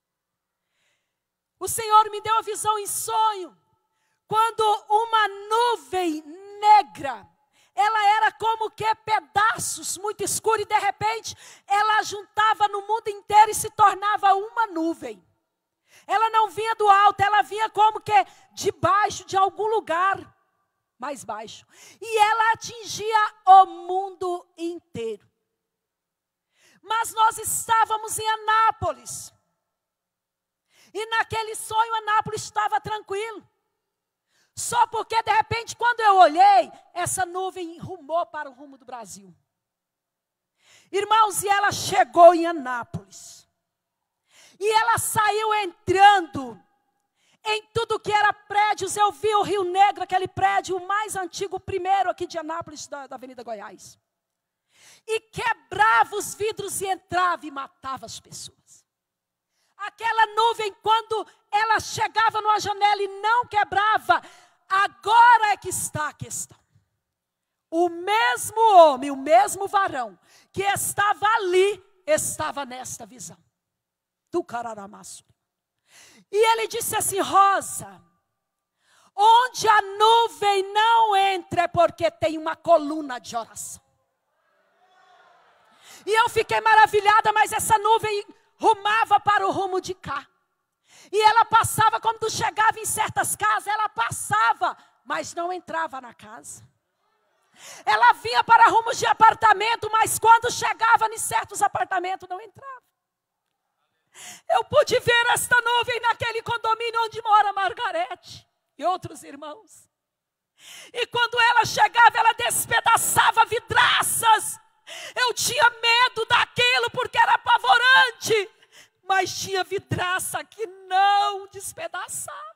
O Senhor me deu a visão em sonho, quando uma nuvem negra, ela era como que pedaços muito escuros e de repente ela juntava no mundo inteiro e se tornava uma nuvem. Ela não vinha do alto, ela vinha como que debaixo de algum lugar mais baixo. E ela atingia o mundo inteiro. Mas nós estávamos em Anápolis. E naquele sonho Anápolis estava tranquilo. Só porque de repente quando eu olhei, essa nuvem rumou para o rumo do Brasil. Irmãos, e ela chegou em Anápolis. E ela saiu entrando em tudo que era prédios. Eu vi o Rio Negro, aquele prédio, o mais antigo, o primeiro aqui de Anápolis, da, da Avenida Goiás. E quebrava os vidros e entrava e matava as pessoas. Aquela nuvem, quando ela chegava numa janela e não quebrava, agora é que está a questão. O mesmo homem, o mesmo varão, que estava ali, estava nesta visão. Do cararamaço. E ele disse assim, Rosa, onde a nuvem não entra é porque tem uma coluna de oração. E eu fiquei maravilhada, mas essa nuvem rumava para o rumo de cá. E ela passava, quando chegava em certas casas, ela passava, mas não entrava na casa. Ela vinha para rumos de apartamento, mas quando chegava em certos apartamentos, não entrava. Eu pude ver esta nuvem naquele condomínio onde mora Margarete e outros irmãos. E quando ela chegava, ela despedaçava vidraças. Eu tinha medo daquilo porque era apavorante. Mas tinha vidraça que não despedaçava.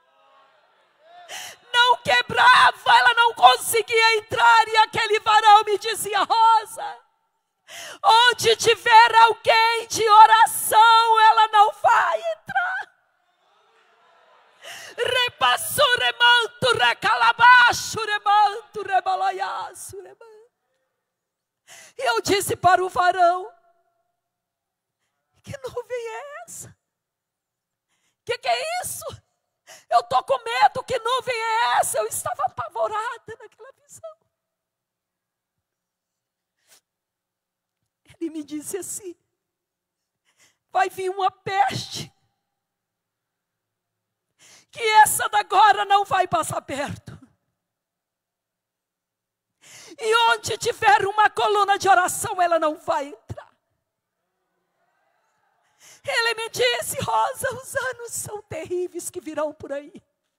Não quebrava, ela não conseguia entrar. E aquele varão me dizia, Rosa, onde tiver alguém de oração, ela não vai entrar. Repasso, remanto, recalabacho, remanto, rebaloiaço, remanto. E eu disse para o varão, que nuvem é essa? Que que é isso? Eu estou com medo, que nuvem é essa? Eu estava apavorada naquela visão. Ele me disse assim, vai vir uma peste, que essa da agora não vai passar perto. E onde tiver uma coluna de oração, ela não vai entrar. Ele me disse, Rosa, os anos são terríveis que virão por aí.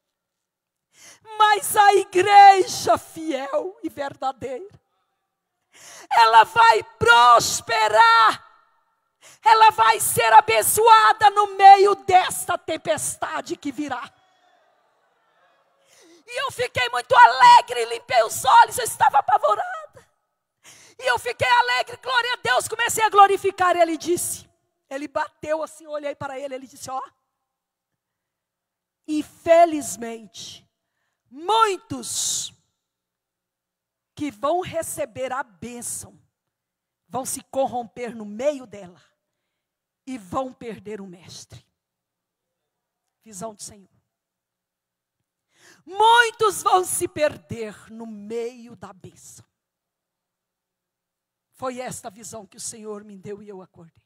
Mas a igreja fiel e verdadeira, ela vai prosperar. Ela vai ser abençoada no meio desta tempestade que virá. E eu fiquei muito alegre, limpei os olhos, eu estava apavorada. E eu fiquei alegre, glória a Deus, comecei a glorificar. Ele disse, Ele bateu assim, eu olhei para ele, ele disse, ó. Infelizmente, muitos que vão receber a bênção, vão se corromper no meio dela e vão perder o mestre. Visão do Senhor. Muitos vão se perder no meio da bênção. Foi esta visão que o Senhor me deu e eu acordei.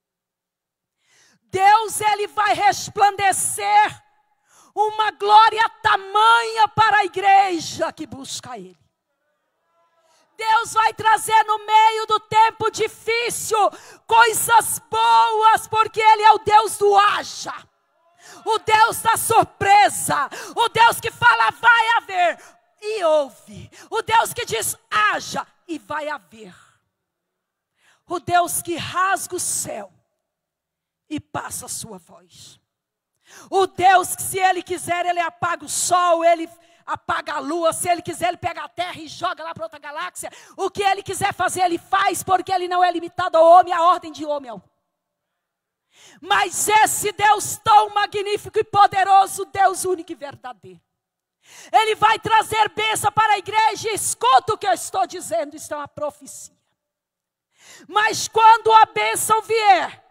Deus, Ele vai resplandecer uma glória tamanha para a igreja que busca Ele. Deus vai trazer no meio do tempo difícil coisas boas, porque Ele é o Deus do haja. O Deus da surpresa. O Deus que fala vai haver e ouve. O Deus que diz haja e vai haver. O Deus que rasga o céu e passa a sua voz. O Deus que, se Ele quiser, Ele apaga o sol, Ele apaga a lua. Se Ele quiser, Ele pega a terra e joga lá para outra galáxia. O que Ele quiser fazer, Ele faz, porque Ele não é limitado ao homem, à ordem de homem algum. Mas esse Deus tão magnífico e poderoso, Deus único e verdadeiro, Ele vai trazer bênção para a igreja. Escuta o que eu estou dizendo, isso é uma profecia. Mas quando a bênção vier,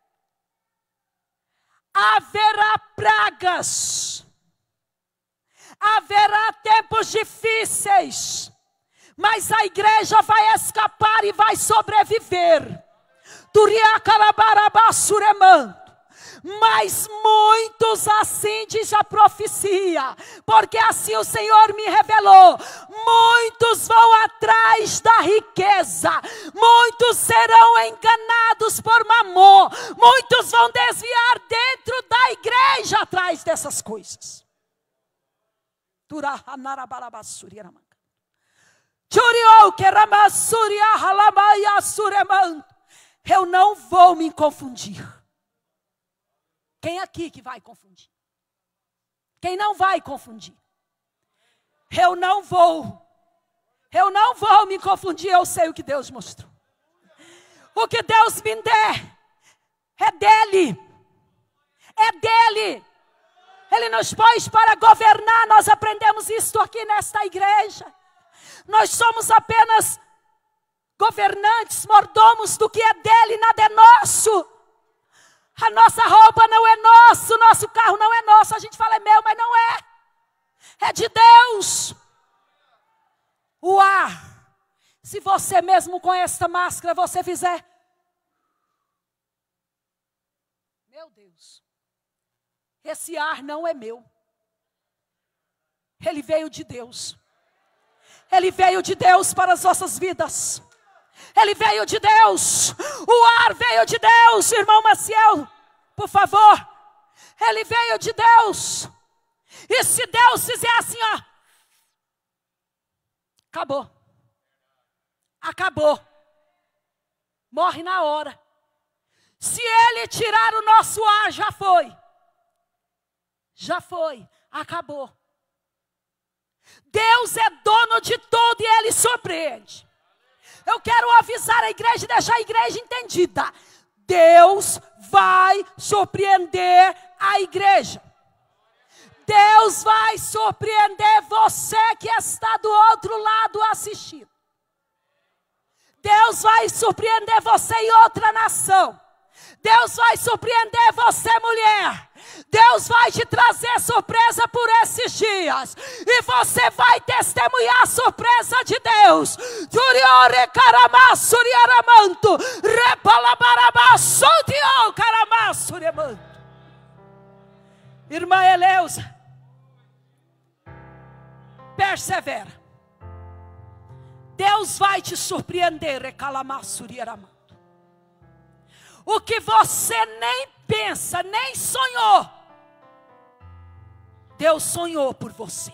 haverá pragas, haverá tempos difíceis, mas a igreja vai escapar e vai sobreviver. Mas muitos, assim diz a profecia, porque assim o Senhor me revelou, muitos vão atrás da riqueza, muitos serão enganados por mamon, muitos vão desviar dentro da igreja atrás dessas coisas. Eu não vou me confundir. Quem aqui que vai confundir? Quem não vai confundir? Eu não vou. Eu não vou me confundir, eu sei o que Deus mostrou. O que Deus me der é dele. É dele. Ele nos pôs para governar. Nós aprendemos isso aqui nesta igreja. Nós somos apenas governantes, mordomos do que é dele, nada é nosso. A nossa roupa não é nossa, o nosso carro não é nosso. A gente fala é meu, mas não é. É de Deus. O ar, se você mesmo com esta máscara, você fizer, meu Deus, esse ar não é meu. Ele veio de Deus. Ele veio de Deus para as nossas vidas. Ele veio de Deus. O ar veio de Deus, irmão Maciel, por favor. Ele veio de Deus. E se Deus fizer assim, ó, acabou. Acabou. Morre na hora. Se Ele tirar o nosso ar, já foi. Já foi. Acabou. Deus é dono de tudo e Ele surpreende. Eu quero avisar a igreja e deixar a igreja entendida. Deus vai surpreender a igreja. Deus vai surpreender você que está do outro lado assistindo. Deus vai surpreender você em outra nação. Deus vai surpreender você, mulher. Deus vai te trazer surpresa por esses dias. E você vai testemunhar a surpresa de Deus. Irmã Eleusa, persevera. Deus vai te surpreender. O que você nem pensa, nem sonhou, Deus sonhou por você.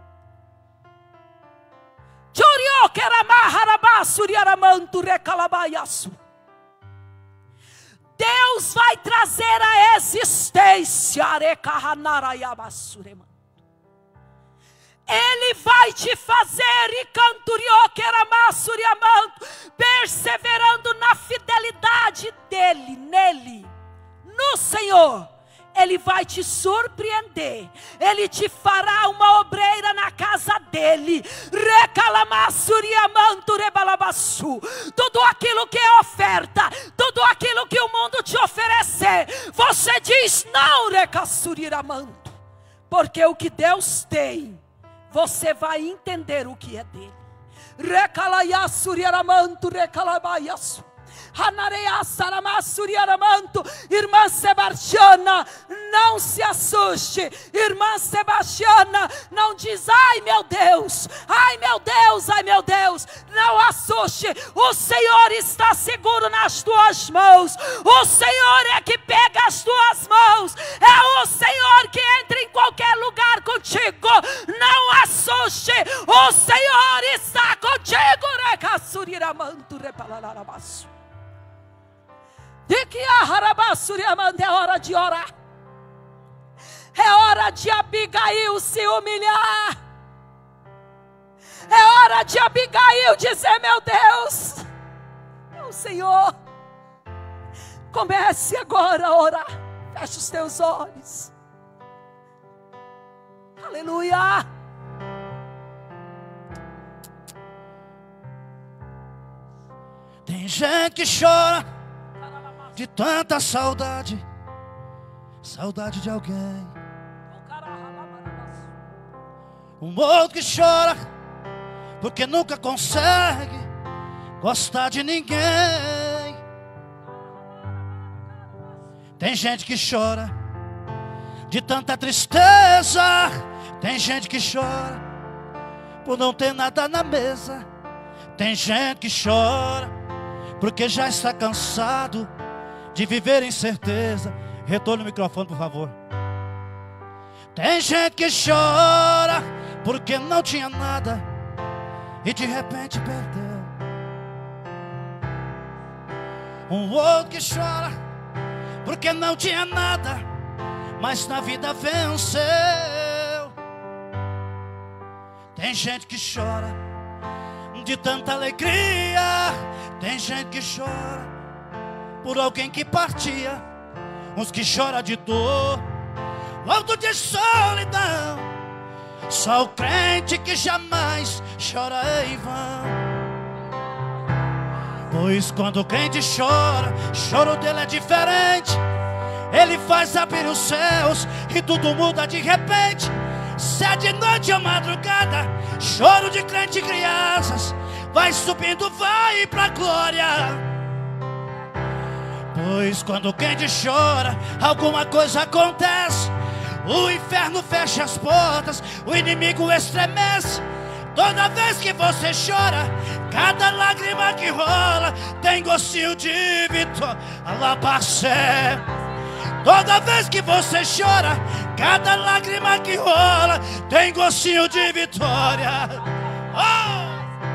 Deus vai trazer a existência. Ele vai te fazer, e canturió queramassuriamanto, perseverando na fidelidade dele, nele, no Senhor. Ele vai te surpreender. Ele te fará uma obreira na casa dele. Recalamassuriamanto rebalabassu. Tudo aquilo que é oferta, tudo aquilo que o mundo te oferecer, você diz não, recassuriamanto, porque o que Deus tem, você vai entender o que é dele. Recalaiassuriaramanto, recalabaiaçu. Irmã Sebastiana, não se assuste. Irmã Sebastiana, não diz ai meu Deus, ai meu Deus, ai meu Deus. Não assuste, o Senhor está seguro nas tuas mãos. O Senhor é que pega as tuas mãos. É o Senhor que entra em qualquer lugar contigo. Não assuste, o Senhor está contigo. De que a Harabasuriamanda é hora de orar. É hora de Abigail se humilhar. É hora de Abigail dizer: meu Deus, meu Senhor. Comece agora a orar. Feche os teus olhos. Aleluia. Tem gente que chora de tanta saudade, saudade de alguém. Um outro que chora porque nunca consegue gostar de ninguém. Tem gente que chora de tanta tristeza. Tem gente que chora por não ter nada na mesa. Tem gente que chora porque já está cansado de viver em certeza. Retorne o microfone, por favor. Tem gente que chora porque não tinha nada e de repente perdeu. Um outro que chora porque não tinha nada, mas na vida venceu. Tem gente que chora de tanta alegria. Tem gente que chora por alguém que partia. Uns que choram de dor, outros de solidão. Só o crente que jamais chora em vão. Pois quando o crente chora, o choro dele é diferente. Ele faz abrir os céus e tudo muda de repente. Se é de noite ou madrugada, choro de crente e crianças, vai subindo, vai pra glória. Pois quando o crente chora, alguma coisa acontece. O inferno fecha as portas, o inimigo estremece. Toda vez que você chora, cada lágrima que rola tem gostinho de vitória. Alabacé. Toda vez que você chora, cada lágrima que rola tem gostinho de vitória. Oh!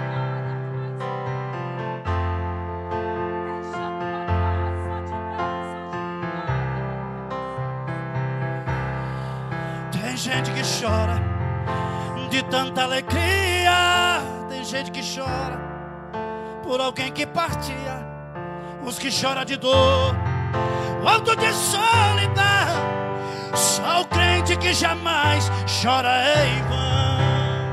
Tem gente que chora de tanta alegria. Tem gente que chora por alguém que partia. Uns que choram de dor, outro de solidão. Só o crente que jamais chora em vão.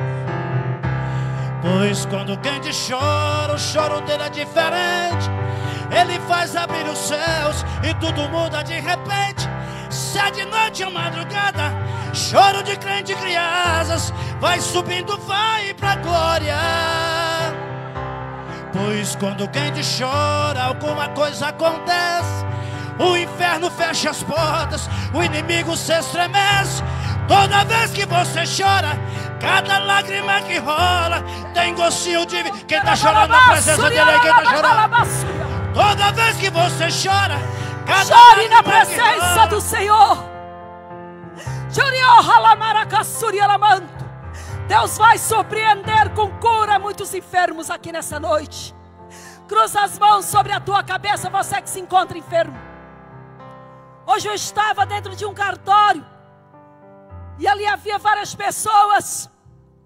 Pois quando o crente chora, o choro dele é diferente. Ele faz abrir os céus e tudo muda de repente. Se é de noite ou madrugada, choro de crente e crianças, vai subindo, vai pra glória. Pois quando o crente chora, alguma coisa acontece. O inferno fecha as portas, o inimigo se estremece. Toda vez que você chora, cada lágrima que rola tem gostinho de... Quem tá chorando na presença dele aí, quem tá chorando? Toda vez que você chora, cada chore na presença do Senhor. Deus vai surpreender com cura muitos enfermos aqui nessa noite. Cruza as mãos sobre a tua cabeça, você que se encontra enfermo. Hoje eu estava dentro de um cartório e ali havia várias pessoas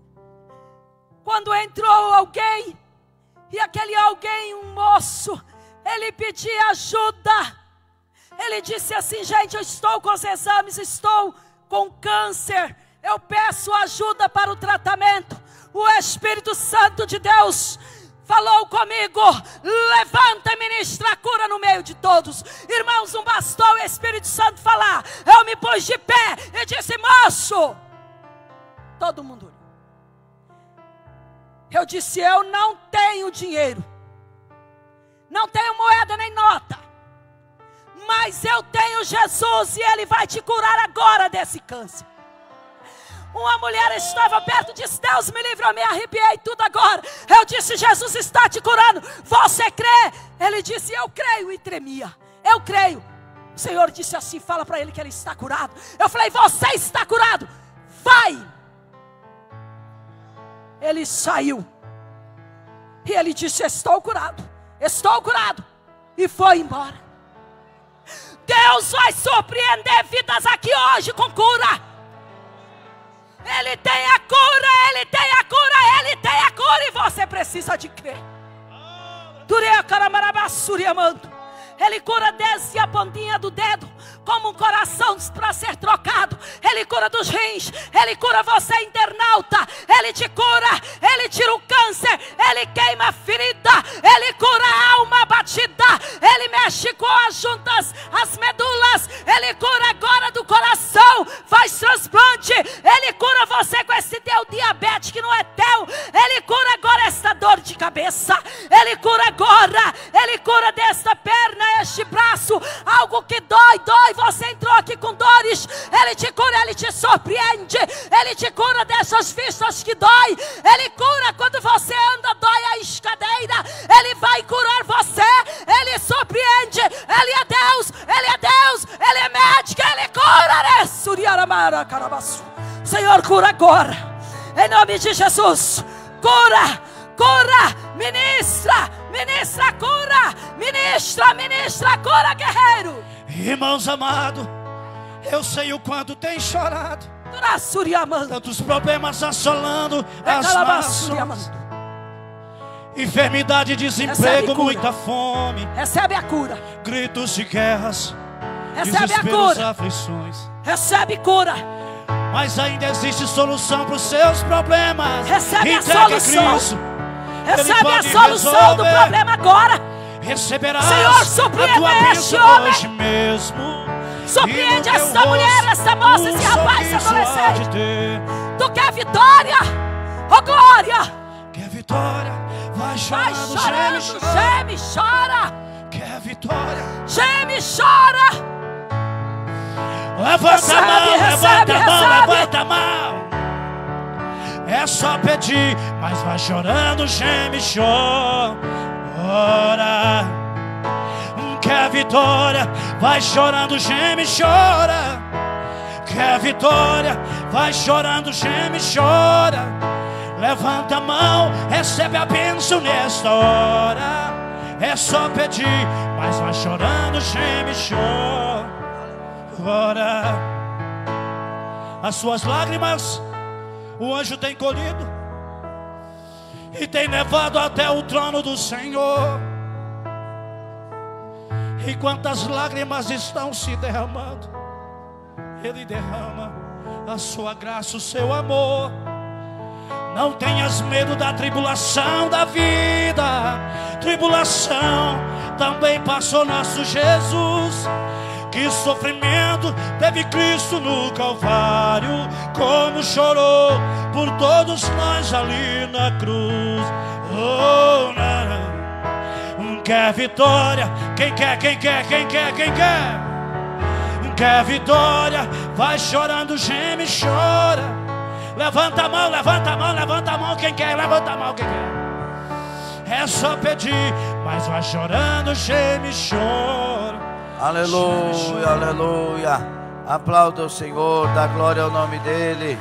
quando entrou alguém, e aquele alguém, um moço, ele pedia ajuda. Ele disse assim: gente, eu estou com os exames, estou com câncer, eu peço ajuda para o tratamento. O Espírito Santo de Deus falou comigo: levanta e ministra a cura no meio de todos. Irmãos, não bastou o Espírito Santo falar, eu me pus de pé e disse: moço. Todo mundo olhou. Eu disse: eu não tenho dinheiro, não tenho moeda nem nota, mas eu tenho Jesus e Ele vai te curar agora desse câncer. Uma mulher estava perto e disse: Deus me livre, eu me arrepiei tudo agora. Eu disse: Jesus está te curando, você crê? Ele disse: eu creio, e tremia. Eu creio. O Senhor disse assim: fala para ele que ele está curado. Eu falei: você está curado, vai. Ele saiu e ele disse: estou curado, estou curado, e foi embora. Deus vai surpreender vidas aqui hoje com cura. Ele tem a cura, Ele tem a cura, Ele tem a cura, e você precisa de crer. Ele cura desde a pontinha do dedo, como um coração para ser trocado. Ele cura dos rins, Ele cura você, internauta. Ele te cura, Ele tira o câncer, Ele queima a ferida, Ele cura a alma abatida, Ele mexe com as juntas, as medulas. Ele cura agora do coração, faz transplante. Ele cura você com esse teu diabetes que não é teu. Ele cura agora esta dor de cabeça. Ele cura agora, Ele cura desta perna, este braço, algo que dói, dói. Você entrou aqui com dores, Ele te cura, Ele te surpreende. Ele te cura dessas vistas que dói. Ele cura quando você anda, dói a escadeira. Ele vai curar você. Ele surpreende. Ele é Deus, Ele é Deus, Ele é médico, Ele cura. Senhor, cura agora, em nome de Jesus. Cura, cura, ministra, ministra, cura, ministra, ministra, cura, guerreiro. Irmãos amados, eu sei o quanto tem chorado, tantos problemas assolando as nações, enfermidade, desemprego, muita fome. Recebe a cura. Gritos de guerras, recebe a cura. Aflições. Recebe cura. Mas ainda existe solução para os seus problemas. Recebe Entregue a solução. A Cristo. Recebe a solução resolver. Do problema agora. Receberás, Senhor, surpreende a tua este homem. Hoje mesmo. Surpreende esta mulher, esta moça, esse rapaz, esse adolescente. Tu quer vitória? Oh glória! Quer vitória? Vai chorando, vai chorando, geme, geme, chora. Quer vitória? Geme, chora. Levanta recebe, a mão, recebe, levanta a mão, recebe. levanta a mão. É só pedir, mas vai chorando, geme, chora. Quer vitória? Vai chorando, geme, chora. Quer vitória? Vai chorando, geme, chora. Levanta a mão, recebe a bênção nesta hora. É só pedir, mas vai chorando, geme, chora. Ora, as suas lágrimas o anjo tem colhido e tem levado até o trono do Senhor. E quantas lágrimas estão se derramando, Ele derrama a sua graça, o seu amor. Não tenhas medo da tribulação da vida. Tribulação também passou nosso Jesus. Que sofrimento teve Cristo no Calvário, como chorou por todos nós ali na cruz. Oh, não, não. Quer vitória? Quem quer, quem quer, quem quer, quem quer? Quer vitória? Vai chorando, geme, chora. Levanta a mão, levanta a mão, levanta a mão. Quem quer, levanta a mão, quem quer? É só pedir, mas vai chorando, geme, chora. Aleluia, aleluia. Aplauda o Senhor, dá glória ao nome dEle.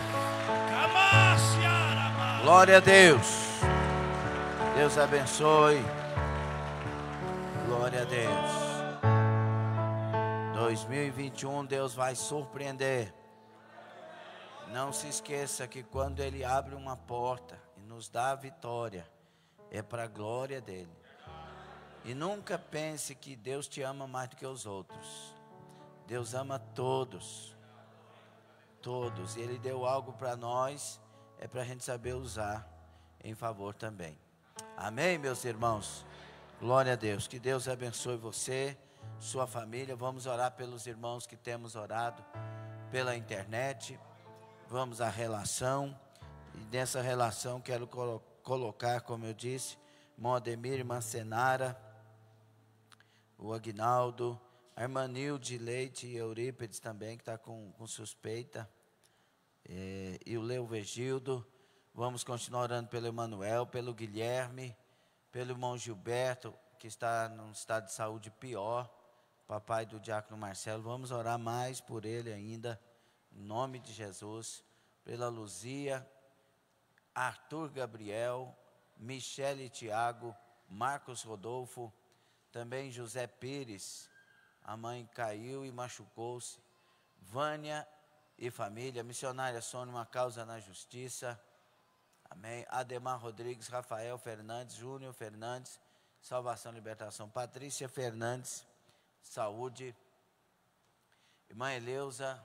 Glória a Deus. Deus abençoe. Glória a Deus. dois mil e vinte e um, Deus vai surpreender. Não se esqueça que quando Ele abre uma porta e nos dá a vitória, é para a glória dEle. E nunca pense que Deus te ama mais do que os outros. Deus ama todos. Todos. E Ele deu algo para nós, é para a gente saber usar em favor também. Amém, meus irmãos? Glória a Deus. Que Deus abençoe você, sua família. Vamos orar pelos irmãos que temos orado pela internet. Vamos à relação. E nessa relação quero colo- colocar, como eu disse, irmão Ademir, irmã Senara, o Aguinaldo, a irmã Nilde Leite e Eurípedes também, que está com, com suspeita, é, e o Leo Vergildo. Vamos continuar orando pelo Emanuel, pelo Guilherme, pelo irmão Gilberto, que está num estado de saúde pior, papai do diácono Marcelo. Vamos orar mais por ele ainda, em nome de Jesus, pela Luzia, Arthur Gabriel, Michele e Tiago, Marcos Rodolfo, também José Pires, a mãe caiu e machucou-se, Vânia e família, missionária Sônia, uma causa na justiça, amém, Ademar Rodrigues, Rafael Fernandes, Júnior Fernandes, salvação e libertação, Patrícia Fernandes, saúde, irmã Eleusa,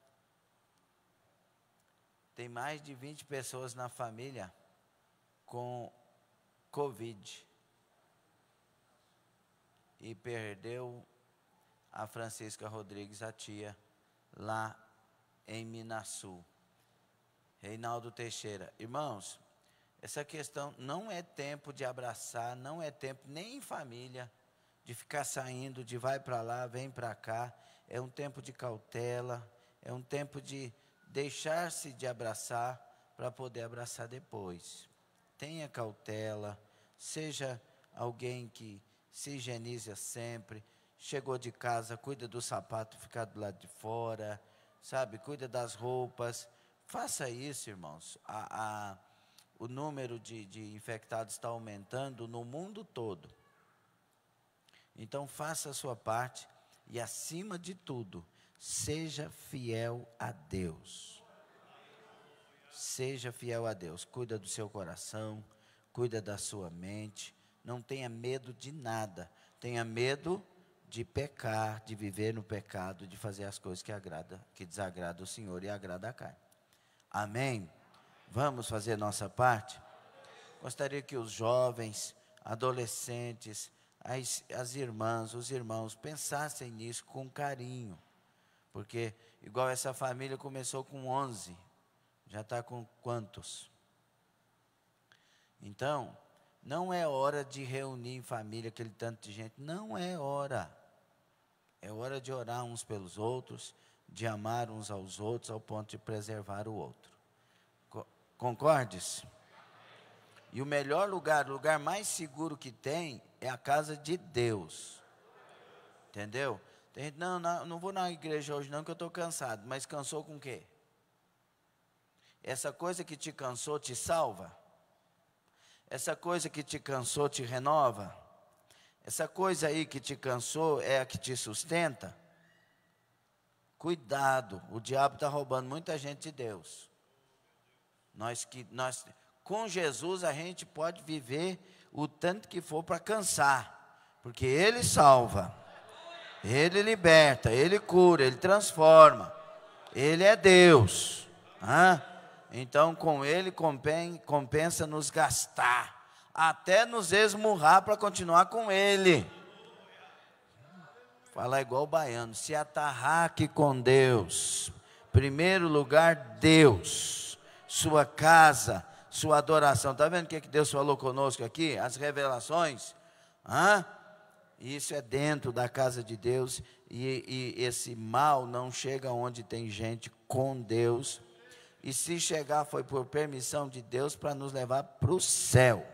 tem mais de vinte pessoas na família com Covid e perdeu a Francisca Rodrigues, a tia, lá em Minasul. Reinaldo Teixeira. Irmãos, essa questão não é tempo de abraçar, não é tempo nem em família, de ficar saindo, de vai para lá, vem para cá. É um tempo de cautela, é um tempo de deixar-se de abraçar para poder abraçar depois. Tenha cautela, seja alguém que se higieniza sempre. Chegou de casa, cuida do sapato ficar do lado de fora, sabe? Cuida das roupas. Faça isso, irmãos. A, a, o número de, de infectados está aumentando no mundo todo. Então, faça a sua parte e, acima de tudo, seja fiel a Deus. Seja fiel a Deus. Cuida do seu coração, cuida da sua mente. Não tenha medo de nada. Tenha medo de pecar, de viver no pecado, de fazer as coisas que agrada, que desagrada o Senhor e agrada a carne. Amém? Vamos fazer nossa parte? Gostaria que os jovens, adolescentes, as, as irmãs, os irmãos pensassem nisso com carinho. Porque, igual essa família começou com onze, já está com quantos? Então, não é hora de reunir em família aquele tanto de gente. Não é hora. É hora de orar uns pelos outros, de amar uns aos outros, ao ponto de preservar o outro. Co- Concordes? E o melhor lugar, o lugar mais seguro que tem, é a casa de Deus. Entendeu? Tem gente, não, não, não vou na igreja hoje não, que eu estou cansado. Mas cansou com o quê? Essa coisa que te cansou te salva? Essa coisa que te cansou te renova? Essa coisa aí que te cansou é a que te sustenta? Cuidado, o diabo está roubando muita gente de Deus. Nós que, nós, com Jesus a gente pode viver o tanto que for para cansar, porque Ele salva, Ele liberta, Ele cura, Ele transforma, Ele é Deus. Ah? Então com Ele compensa nos gastar, até nos esmurrar para continuar com Ele. Falar igual o baiano, se atarraque com Deus. Primeiro lugar, Deus. Sua casa, sua adoração. Está vendo o que Deus falou conosco aqui? As revelações. Hã? Isso é dentro da casa de Deus. E, e esse mal não chega onde tem gente com Deus. E se chegar foi por permissão de Deus para nos levar para o céu.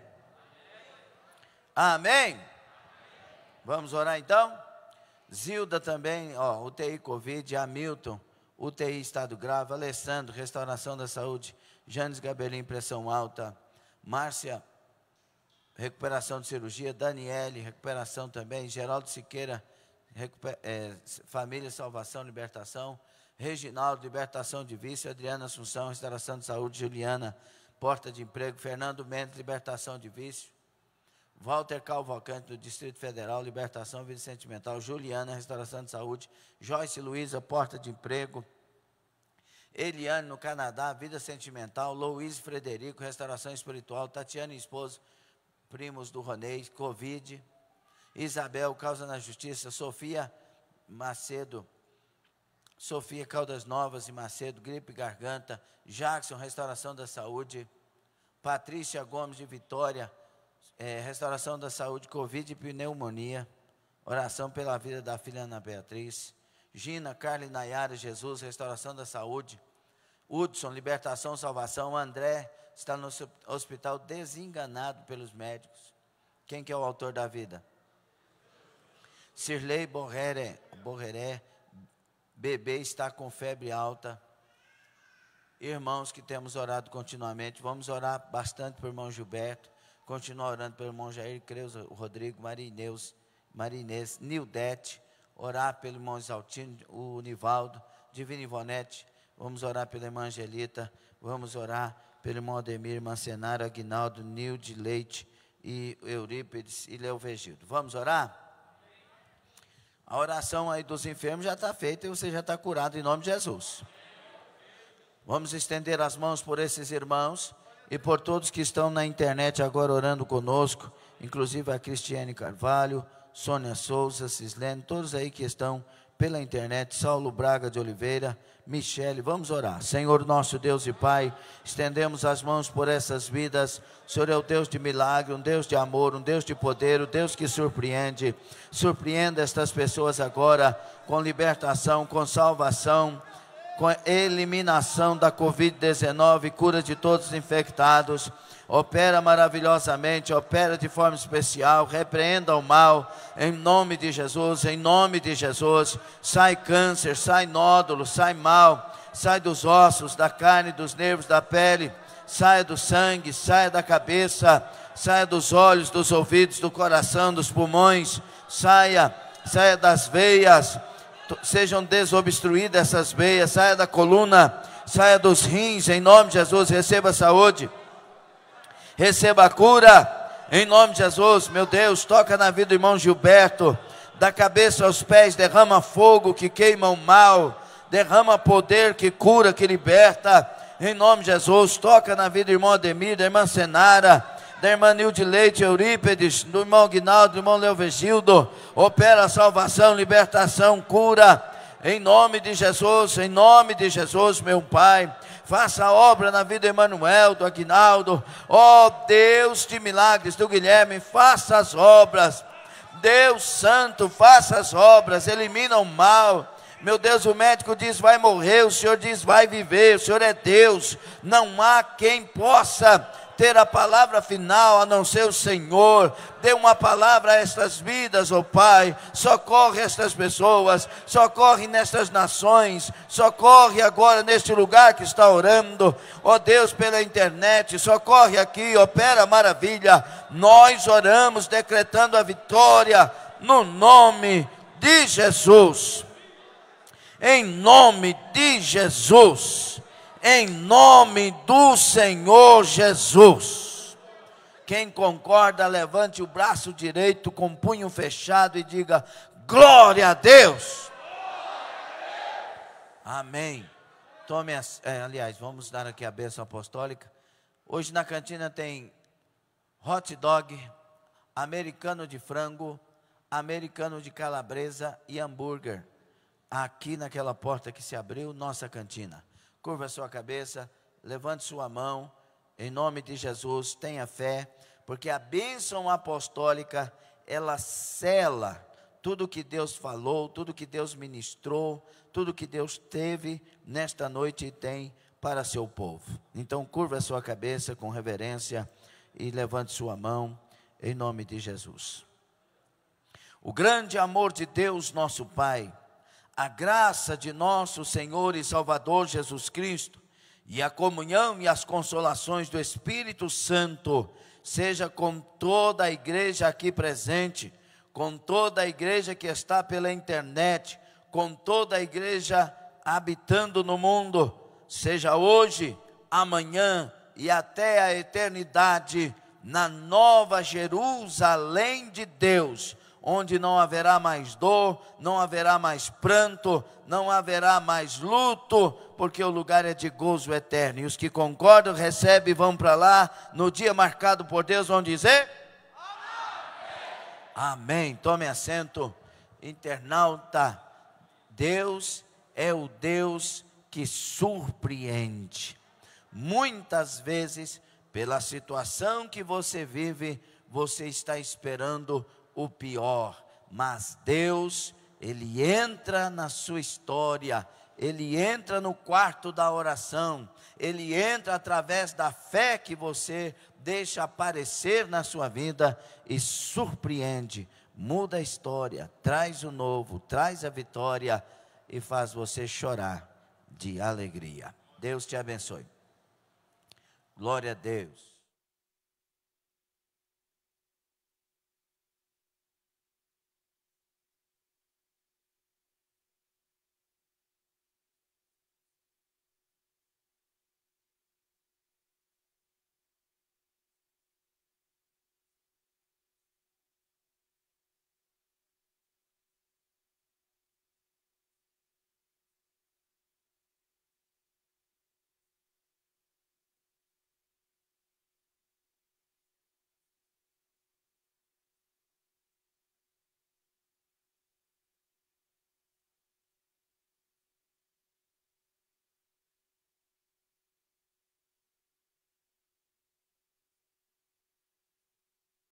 Amém? Vamos orar então? Zilda também, ó, U T I Covid, Hamilton, U T I estado grave, Alessandro, restauração da saúde, Janes Gabelim, pressão alta, Márcia, recuperação de cirurgia, Daniele, recuperação também, Geraldo Siqueira, recuper, é, família, salvação, libertação, Reginaldo, libertação de vício. Adriana Assunção, restauração de saúde. Juliana, porta de emprego. Fernando Mendes, libertação de vício. Walter Calvalcante, do Distrito Federal, libertação, vida sentimental. Juliana, restauração de saúde. Joyce Luiza, porta de emprego. Eliane, no Canadá, vida sentimental. Luiz Frederico, restauração espiritual. Tatiana, esposo, primos do Ronei, Covid. Isabel, causa na justiça. Sofia Macedo, Sofia Caldas Novas e Macedo, gripe, garganta. Jackson, restauração da saúde. Patrícia Gomes de Vitória, é, restauração da saúde, Covid e pneumonia. Oração pela vida da filha Ana Beatriz. Gina, Carla e Nayara, Jesus, restauração da saúde. Hudson, libertação, salvação. André está no hospital desenganado pelos médicos. Quem que é o autor da vida? Sirlei Borreré, Borreré, bebê está com febre alta. Irmãos que temos orado continuamente, vamos orar bastante pelo irmão Gilberto, continuar orando pelo irmão Jair Creuza, o Rodrigo, Marineus, Marinês, Nildete, orar pelo irmão Exaltino, o Nivaldo, Divina Ivonete, vamos orar pela irmã Angelita, vamos orar pelo irmão Ademir, irmã Senara, Aguinaldo, Nilde Leite e Eurípides e Leovegildo. Vamos orar? A oração aí dos enfermos já está feita e você já está curado em nome de Jesus. Vamos estender as mãos por esses irmãos e por todos que estão na internet agora orando conosco, inclusive a Cristiane Carvalho, Sônia Souza, Cislene, todos aí que estão pela internet, Saulo Braga de Oliveira, Michele, vamos orar. Senhor nosso Deus e Pai, estendemos as mãos por essas vidas. O Senhor é o Deus de milagre, um Deus de amor, um Deus de poder, um Deus que surpreende. Surpreenda estas pessoas agora com libertação, com salvação, com eliminação da covid dezenove, cura de todos os infectados. Opera maravilhosamente, opera de forma especial, repreenda o mal, em nome de Jesus, em nome de Jesus. Sai câncer, sai nódulo, sai mal, sai dos ossos, da carne, dos nervos, da pele, saia do sangue, saia da cabeça, saia dos olhos, dos ouvidos, do coração, dos pulmões, saia, saia das veias, sejam desobstruídas essas veias, saia da coluna, saia dos rins, em nome de Jesus, receba saúde. Receba a cura, em nome de Jesus. Meu Deus, toca na vida do irmão Gilberto, da cabeça aos pés, derrama fogo que queima o mal, derrama poder que cura, que liberta, em nome de Jesus. Toca na vida do irmão Ademir, da irmã Senara, da irmã Nilde Leite, Eurípedes, do irmão Guinaldo, do irmão Leovegildo. Opera salvação, libertação, cura, em nome de Jesus, em nome de Jesus, meu Pai. Faça a obra na vida do Emanuel, do Aguinaldo. Ó oh, Deus de milagres, do Guilherme, faça as obras. Deus santo, faça as obras, elimina o mal. Meu Deus, o médico diz vai morrer, o Senhor diz vai viver. O Senhor é Deus, não há quem possa ter a palavra final a não ser o Senhor. Dê uma palavra a estas vidas, ó oh Pai. Socorre estas pessoas, socorre nestas nações, socorre agora neste lugar que está orando, ó oh Deus, pela internet, socorre aqui, opera maravilha. Nós oramos decretando a vitória no nome de Jesus, em nome de Jesus, em nome do Senhor Jesus. Quem concorda, levante o braço direito com o punho fechado e diga glória a Deus. Amém. Tome, as, é, aliás, vamos dar aqui a bênção apostólica. Hoje na cantina tem hot dog, americano de frango, americano de calabresa e hambúrguer. Aqui naquela porta que se abriu, nossa cantina. Curva a sua cabeça, levante sua mão, em nome de Jesus, tenha fé, porque a bênção apostólica, ela sela tudo que Deus falou, tudo que Deus ministrou, tudo que Deus teve nesta noite e tem para seu povo. Então curva a sua cabeça com reverência e levante sua mão, em nome de Jesus. O grande amor de Deus, nosso Pai, a graça de nosso Senhor e Salvador Jesus Cristo e a comunhão e as consolações do Espírito Santo seja com toda a igreja aqui presente, com toda a igreja que está pela internet, com toda a igreja habitando no mundo, seja hoje, amanhã e até a eternidade, na nova Jerusalém de Deus, onde não haverá mais dor, não haverá mais pranto, não haverá mais luto, porque o lugar é de gozo eterno. E os que concordam, recebem e vão para lá, no dia marcado por Deus, vão dizer? Amém. Amém. Tome assento, internauta. Deus é o Deus que surpreende. Muitas vezes, pela situação que você vive, você está esperando o pior, mas Deus, Ele entra na sua história, Ele entra no quarto da oração, Ele entra através da fé que você deixa aparecer na sua vida e surpreende, muda a história, traz o novo, traz a vitória e faz você chorar de alegria. Deus te abençoe. Glória a Deus.